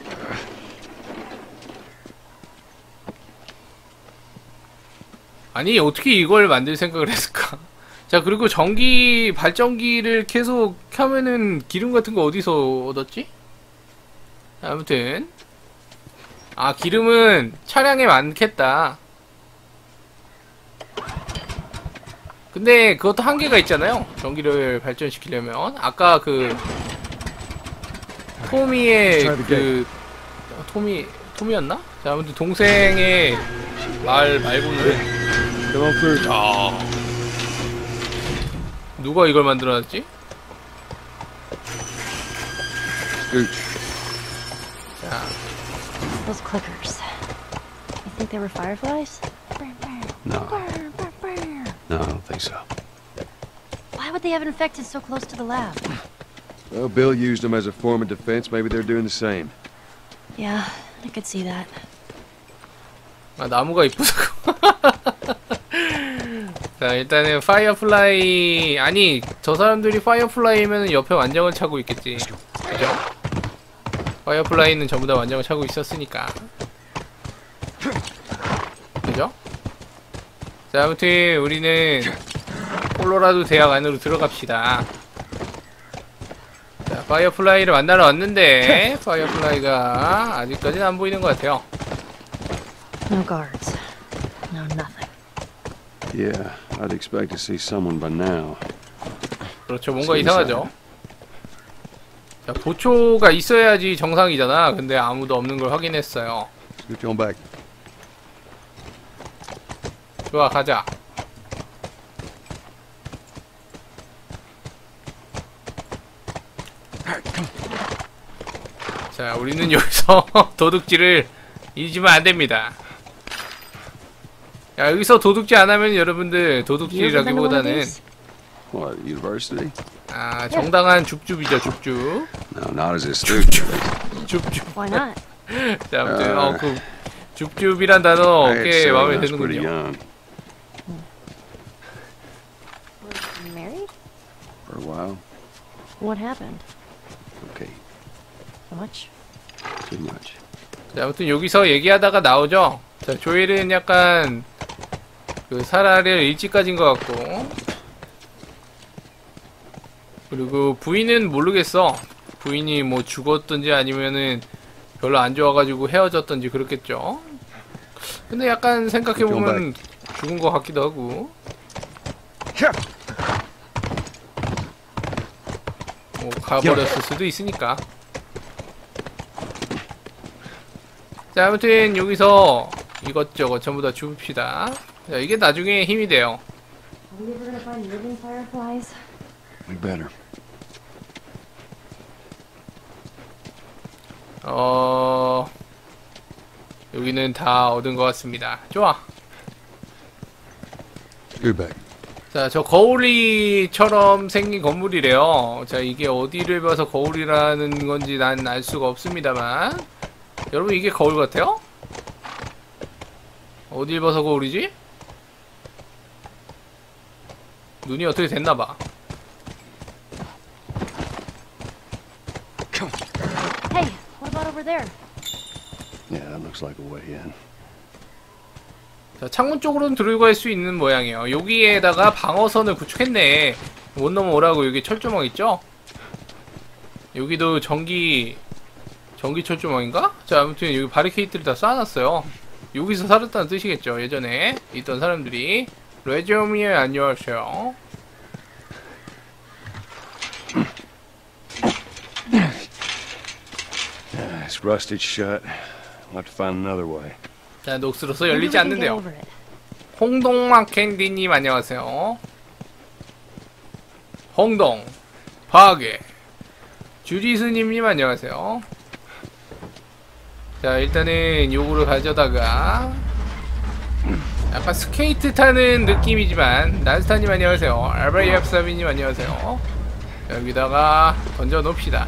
아니, 어떻게 이걸 만들 생각을 했을까? 자, 그리고 전기 발전기를 계속 켜면은 기름 같은 거 어디서 얻었지? 아무튼 아, 기름은 차량에 많겠다. 근데 그것도 한계가 있잖아요. 전기를 발전시키려면. 아까 그 토미의 그 토미 토미였나? 자, 아무튼 동생의 말 말고는 아, 누가 이걸 만들어놨지? 자, Those clickers. You think they were fireflies? No. No, I don't think so. Why would they have infected so close to the lab? Well, Bill used them as a form of defense. Maybe they're doing the same. Yeah, I could see that. 아, 나무가 이쁘다고. 자, 일단은 파이어플라이. 아니, 저 사람들이 파이어플라이면 옆에 완장을 차고 있겠지. 그죠? 파이어플라이는 전부 다 완장을 차고 있었으니까. 그죠? 자, 아무튼 우리는 콜로라도 대학 안으로 들어갑시다. 자, 파이어플라이를 만나러 왔는데 파이어플라이가 아직까지는 안 보이는 것 같아요. No guards. No nothing. Yeah, I'd expect to see someone by now. 그렇죠, 뭔가 이상하죠. 자, 보초가 있어야지 정상이잖아. 근데 아무도 없는 걸 확인했어요. Let's get back. 좋아, 가자. 자, 우리는 여기서 도둑질을 잊으면 안 됩니다. 야, 여기서 도둑질 안 하면 여러분들 도둑질이라기보다는 What, university? 아, 정당한 줍줍이죠, 줍줍. No, not as a student. 줍줍. Why not? 자, 아무튼, 아. 어, 그, 줍줍이란 단어 I had 꽤 said I 마음에 was pretty 드는군요. young You married? for a while. What happened? Okay, So much? too much. 자, 아무튼 여기서 얘기하다가 나오죠. 자, 조엘은 약간 그 살아를 일찍 가진 것 같고, 그리고 부인은 모르겠어. 부인이 뭐 죽었든지 아니면은 별로 안 좋아가지고 헤어졌든지 그렇겠죠. 근데 약간 생각해보면 죽은 것 같기도 하고. 뭐 가버렸을 수도 있으니까. 자, 아무튼 여기서 이것저것 전부 다 줍읍시다. 자, 이게 나중에 힘이 돼요. Are we ever gonna find living fireflies? We better. 어... 여기는 다 얻은 것 같습니다. 좋아. You're back. 자, 저 거울이처럼 생긴 건물이래요. 자, 이게 어디를 봐서 거울이라는 건지 난 알 수가 없습니다만, 여러분, 이게 거울 같아요? 어딜 봐서 거울이지? 눈이 어떻게 됐나봐. Hey, what about over there? Yeah, that looks like a way in. 자, 창문 쪽으로는 들어갈 수 있는 모양이에요. 여기에다가 방어선을 구축했네. 못 넘어오라고. 여기 철조망 있죠? 여기도 전기 전기 철조망인가? 자, 아무튼 여기 바리케이트를 다 쌓아놨어요. 여기서 살았다는 뜻이겠죠. 예전에 있던 사람들이. 레저미에 안녕하세요. It's rusted shut. We'll have to find another way. 자, 녹슬어서 Maybe we 열리지 can get 않는데요. over it. 홍동막 캔디님 안녕하세요. 홍동 파괴 주리스님님 안녕하세요. 자, 일단은 요거를 가져다가 약간 스케이트 타는 느낌이지만, 난스타님 안녕하세요. 알바이압사비님 안녕하세요. 여기다가 던져 놓읍시다.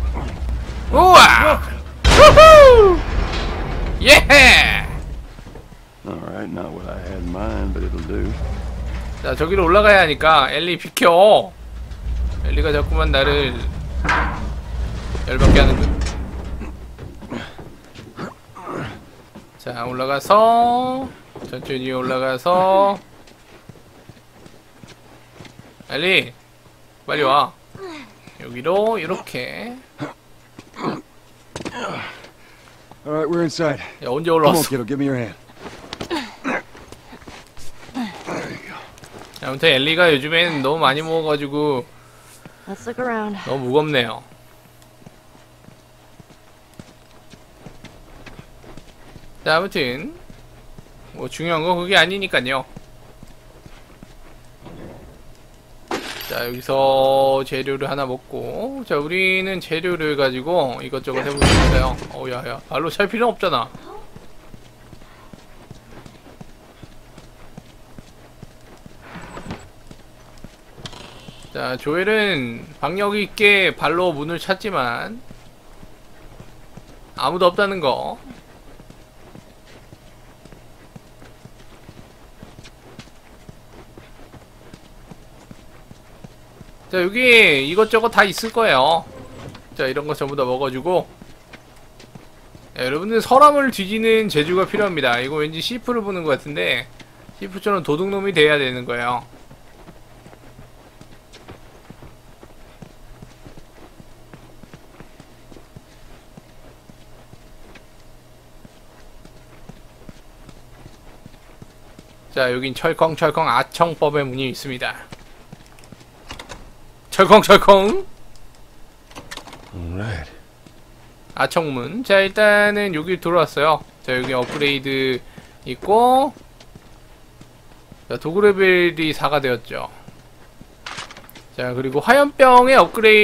우와! 우후! 예! Alright, not what I had in mind, but it'll do. 자, 저기로 올라가야 하니까 엘리 비켜. 엘리가 자꾸만 나를 열받게 하는군. 자, 올라가서 천천히 올라가서 엘리 빨리 와. 여기로 이렇게. Alright, we're inside. 야, 언제 Come on, 올라왔어? kiddo, give me your hand. 아무튼 엘리가 요즘엔 너무 많이 먹어가지고 Let's look around. 너무 무겁네요. 자, 아무튼 뭐 중요한 건 그게 아니니까요. 자, 여기서 재료를 하나 먹고, 자, 우리는 재료를 가지고 이것저것 해볼 수 있어요. 어우, 야야, 발로 찰 필요 없잖아. 자, 조엘은 박력 있게 발로 문을 찾지만 아무도 없다는 거. 자, 여기 이것저것 다 있을 거예요. 자, 이런 거 전부 다 먹어주고. 야, 여러분들 서람을 뒤지는 재주가 필요합니다. 이거 왠지 시프를 보는 것 같은데 시프처럼 도둑놈이 돼야 되는 거예요. 자, 여긴 철컹철컹 아청법의 문이 있습니다. 철컹철컹 Alright. 아청문. 자, 일단은 여기 들어왔어요. 자, 여기 업그레이드 있고, 자, 도구 레벨이 사가 되었죠. 자, 그리고 화염병의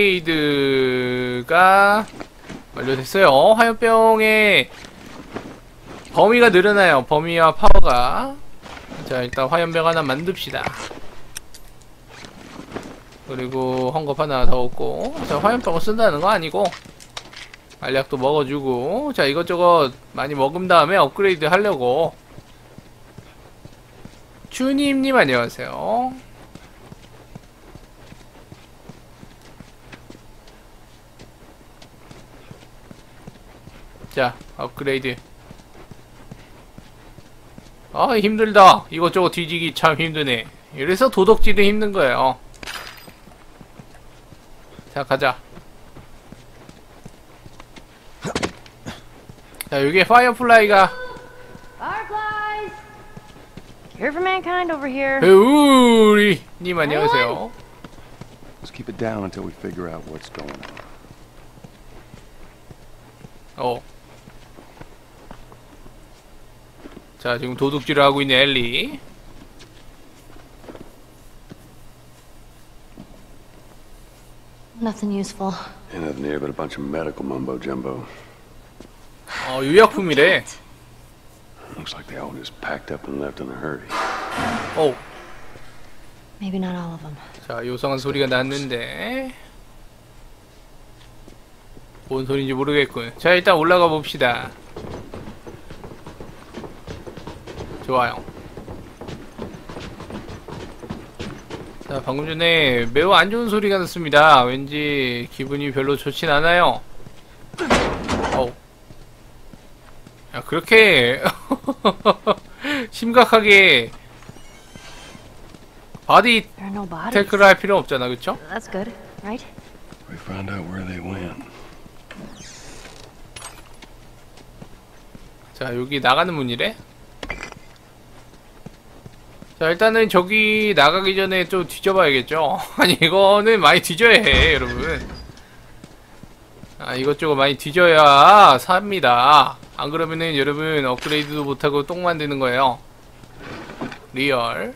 업그레이드가 완료됐어요. 화염병의 범위가 늘어나요. 범위와 파워가. 자, 일단 화염병 하나 만듭시다. 그리고 헝겊 하나 더 얻고. 자, 화염병을 쓴다는 거 아니고 알약도 먹어주고. 자, 이것저것 많이 먹은 다음에 업그레이드 하려고. 추님님 안녕하세요. 자, 업그레이드. 아, 힘들다. 이것저것 뒤지기 참 힘드네. 이래서 도덕질이 힘든 거예요. 자, 가자. 자, 여기에 파이어플라이가. Fireflies! Care for mankind over here. 우리 님 안녕하세요. Let's keep it down until we figure out what's going on. 어. 자, 지금 도둑질을 하고 있는 엘리. Nothing useful. Ain't nothing here but a bunch of medical mumbo jumbo. 어, 유약품이래. Looks like they all just packed up and left in a hurry. 어. Maybe not all of them. 자, 요상한 소리가 났는데 뭔 소리인지 모르겠군. 자, 일단 올라가 봅시다. 좋아요. 자, 방금 전에 매우 안 좋은 소리가 났습니다. 왠지 기분이 별로 좋진 않아요. 어우. 야, 그렇게 심각하게 바디 There are no bodies. 테크를 할 필요 없잖아, 그쵸? That's good, right? We found out where they went. 자, 여기 나가는 문이래. 자, 일단은 저기 나가기 전에 좀 뒤져봐야겠죠. 아니, 이거는 많이 뒤져야 해, 여러분. 아, 이것저것 많이 뒤져야 삽니다. 안 그러면은 여러분 업그레이드도 못하고 똥 만드는 거예요. 리얼.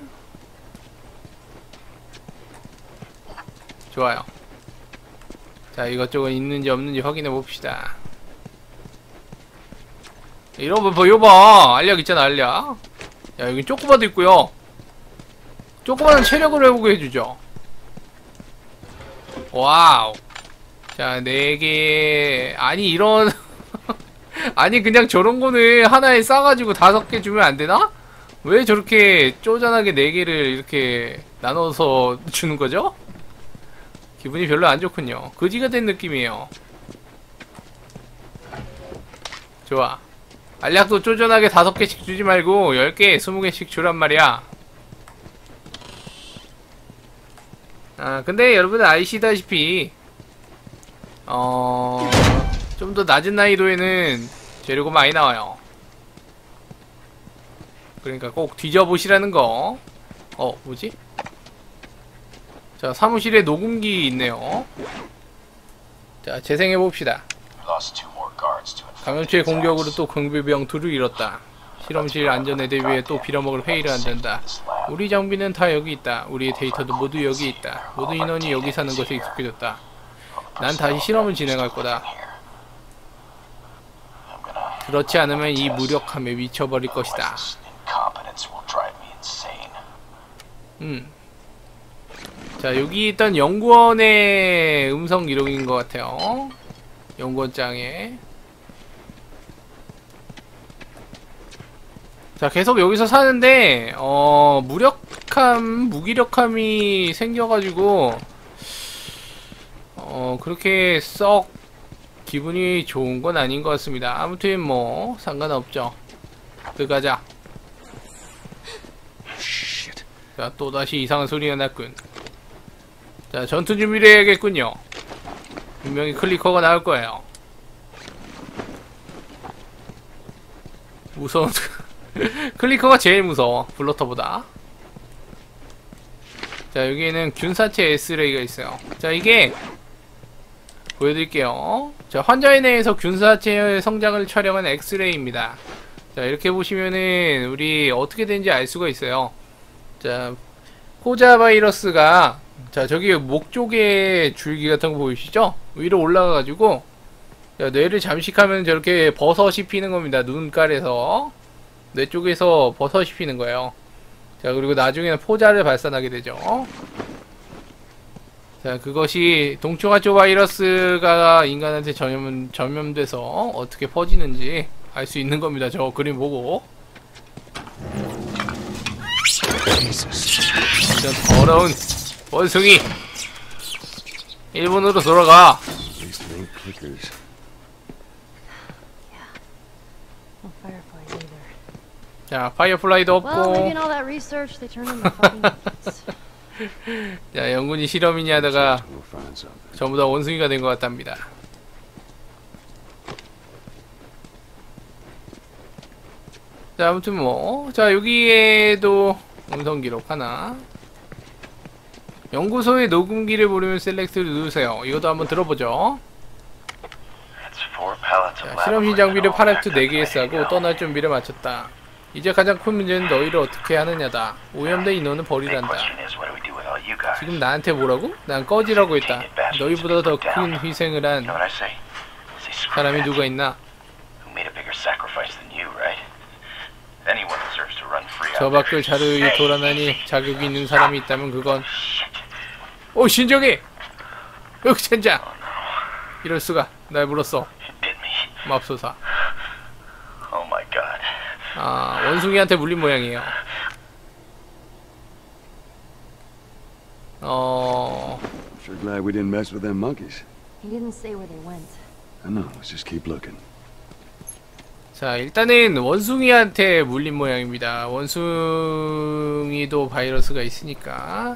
좋아요. 자, 이것저것 있는지 없는지 확인해 봅시다. 이런 거, 이거 봐. 알약 있잖아, 알약. 야, 여기 쪼꼬바도 있고요. 쪼꼬바는 체력을 회복해 주죠. 와우. 자, 네 개. 아니, 이런. 아니, 그냥 저런 거는 하나에 싸가지고 다섯 개 주면 안 되나? 왜 저렇게 쪼잔하게 네 개를 이렇게 나눠서 주는 거죠? 기분이 별로 안 좋군요. 거지가 된 느낌이에요. 좋아. 알약도 쪼잔하게 다섯 개씩 주지 말고 열 개, 스무 개씩 주란 말이야. 아, 근데 여러분 아시다시피 어... 좀 더 낮은 난이도에는 재료가 많이 나와요. 그러니까 꼭 뒤져보시라는 거. 어, 뭐지? 자, 사무실에 녹음기 있네요. 자, 재생해봅시다. 감염체의 공격으로 또 경비병 둘을 잃었다. 실험실 안전에 대비해 또 빌어먹을 회의를 한단다. 우리 장비는 다 여기 있다. 우리의 데이터도 모두 여기 있다. 모든 인원이 여기 사는 것에 익숙해졌다. 난 다시 실험을 진행할 거다. 그렇지 않으면 이 무력함에 미쳐버릴 것이다. 음. 자, 여기 있던 연구원의 음성 기록인 것 같아요. 연구원장에. 자, 계속 여기서 사는데 어... 무력함, 무기력함이 생겨가지고 어... 그렇게 썩 기분이 좋은 건 아닌 것 같습니다. 아무튼 뭐 상관없죠. 들어가자. 자, 또다시 이상한 소리가 났군. 자, 전투 준비를 해야겠군요. 분명히 클리커가 나올 거예요. 무서운 클리커가 제일 무서워, 블러터보다. 자, 여기에는 균사체 S레이가 있어요. 자, 이게 보여드릴게요. 자, 환자에 내에서 균사체의 성장을 촬영한 엑스레이입니다. 자, 이렇게 보시면은 우리 어떻게 되는지 알 수가 있어요. 자, 포자 바이러스가, 자, 저기 목 쪽에 줄기 같은 거 보이시죠? 위로 올라가가지고, 자, 뇌를 잠식하면 저렇게 버섯이 피는 겁니다. 눈깔에서. 뇌 쪽에서 버섯이 피는 거예요. 자, 그리고 나중에는 포자를 발산하게 되죠. 자, 그것이 동충하초 바이러스가 인간한테 전염, 전염돼서 어떻게 퍼지는지 알 수 있는 겁니다. 저 그림 보고. 이런 더러운 원숭이. 일본으로 돌아가. No fireflies either. 자, 파이어플라이도 Well, maybe in 없고. all that research they turned into fucking kids. 자, 연군이 실험이냐 하다가 We'll find something. 전부 다 원숭이가 된 것 같답니다. 자, 아무튼 뭐, 자, 여기에도 음성 기록 하나. 연구소의 녹음기를 부르면 셀렉트를 누르세요. 이것도 한번 들어보죠. 자, 실험실 장비를 팔 헥터 네 개에 싸고 떠날 준비를 마쳤다. 이제 가장 큰 문제는 너희를 어떻게 하느냐다. 오염된 인원은 버리란다. 지금 나한테 뭐라고? 난 꺼지라고 했다. 너희보다 더 큰 희생을 한 사람이 누가 있나? 저 밖을 자유히 돌아다니 자격이 있는 사람이 있다면 그건 오 신정이! 으 젠장! 이럴수가 날 물었어. 맙소사. 아 원숭이한테 물린 모양이에요. 어... Sure glad we didn't mess with them monkeys. He didn't say where they went. I know. Let's just keep looking. 자 일단은 원숭이한테 물린 모양입니다. 원숭이도 바이러스가 있으니까.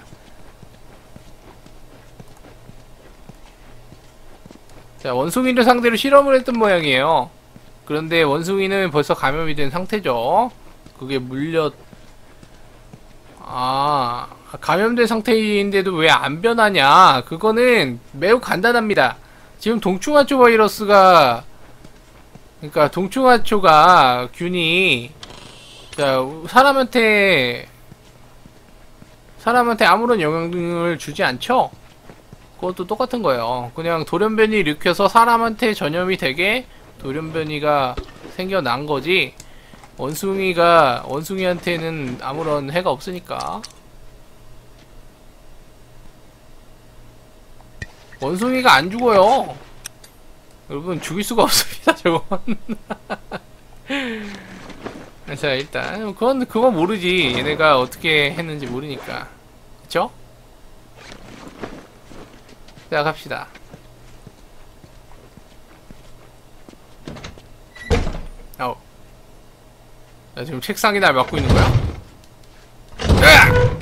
자 원숭이를 상대로 실험을 했던 모양이에요. 그런데 원숭이는 벌써 감염이 된 상태죠. 그게 물렸... 아... 감염된 상태인데도 왜 안 변하냐? 그거는 매우 간단합니다. 지금 동충하초 바이러스가 그러니까 동충하초가 균이 자, 사람한테 사람한테 아무런 영향을 주지 않죠? 그것도 똑같은 거예요. 그냥 돌연변이 일으켜서 사람한테 전염이 되게 돌연변이가 생겨난 거지 원숭이가 원숭이한테는 아무런 해가 없으니까. 원숭이가 안 죽어요. 여러분 죽일 수가 없습니다. 저건. 자 일단 그건 그건 모르지. 얘네가 어떻게 했는지 모르니까. 그쵸? 자 갑시다. 어. 나 지금 책상에 날 맞고 있는 거야? 으악!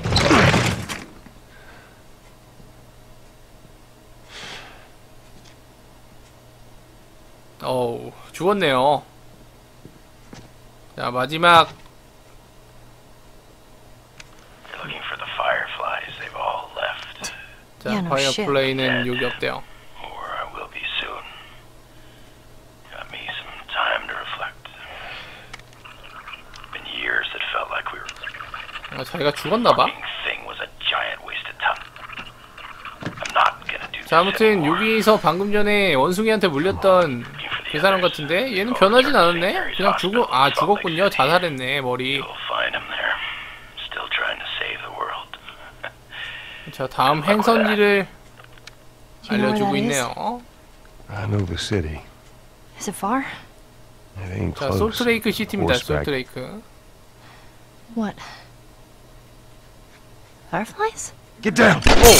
어우, 죽었네요. 자, 마지막. 자, Yeah, no 파이어플레이는 여기 없대요. 아, 자기가 죽었나봐. 자, 아무튼 여기서 방금 전에 원숭이한테 물렸던 그 사람 같은데 얘는 변하진 않았네? 그냥 죽어... 아 죽었군요. 자살했네. 머리. 자 다음 행선지를 알려주고 있네요. Nova City. Is it far? It ain't 자 close. 솔트레이크 시티입니다. Horseback. 솔트레이크. What? Fireflies? Get down!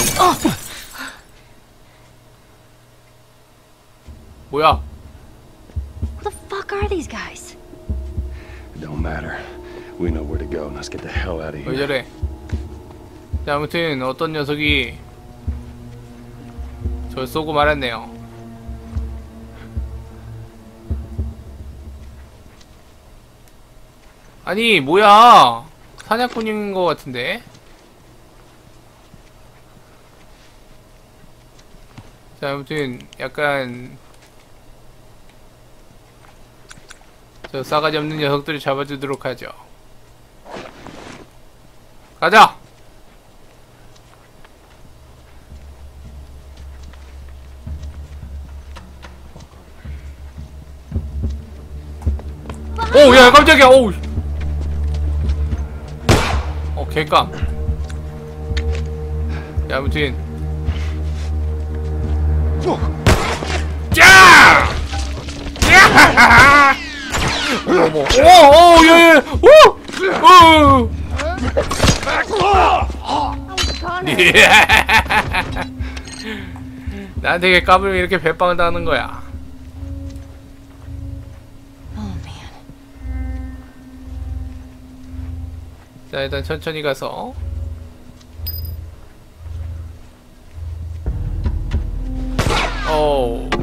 뭐야? Who the fuck are these guys? It don't matter. We know where to go. Let's get the hell out of 왜 here. 저래? 자 아무튼 어떤 녀석이 절 쏘고 말았네요. 아니 뭐야? 사냥꾼인 것 같은데? 자 아무튼 약간 저 싸가지 없는 녀석들을 잡아주도록 하죠. 가자! 오, 야, 깜짝이야, 오우! 어, 개깜. 야, 아무튼. 짜! 야! 어머, 어머, 오, 오, 예, 예, 오, 오. 나한테 왜 까불면 이렇게 배빵을 당하는 거야? 자, 일단 천천히 가서. 오.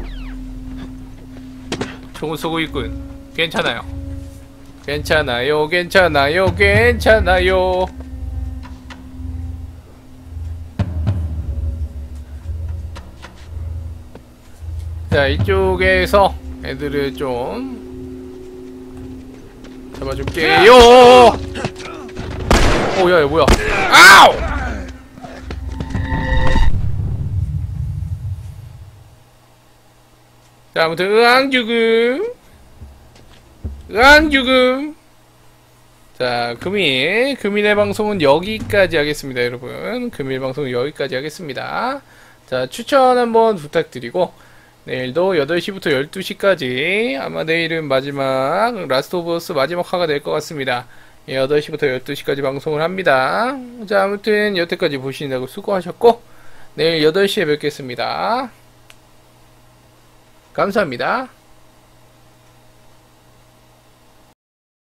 총을 쏘고 있군. 괜찮아요. 괜찮아요, 괜찮아요, 괜찮아요. 자, 이쪽에서 애들을 좀 잡아줄게요. 오, 야, 야, 뭐야? 아우! 자, 아무튼 으앙 죽음, 으앙 죽음. 자, 금일 금일의 방송은 여기까지 하겠습니다, 여러분. 금일 방송은 여기까지 하겠습니다. 자, 추천 한번 부탁드리고, 내일도 여덟 시부터 열두 시까지, 아마 내일은 마지막 라스트 오브 어스 마지막 화가 될 것 같습니다. 여덟 시부터 열두 시까지 방송을 합니다. 자, 아무튼 여태까지 보시느라고 수고하셨고, 내일 여덟 시에 뵙겠습니다. 감사합니다.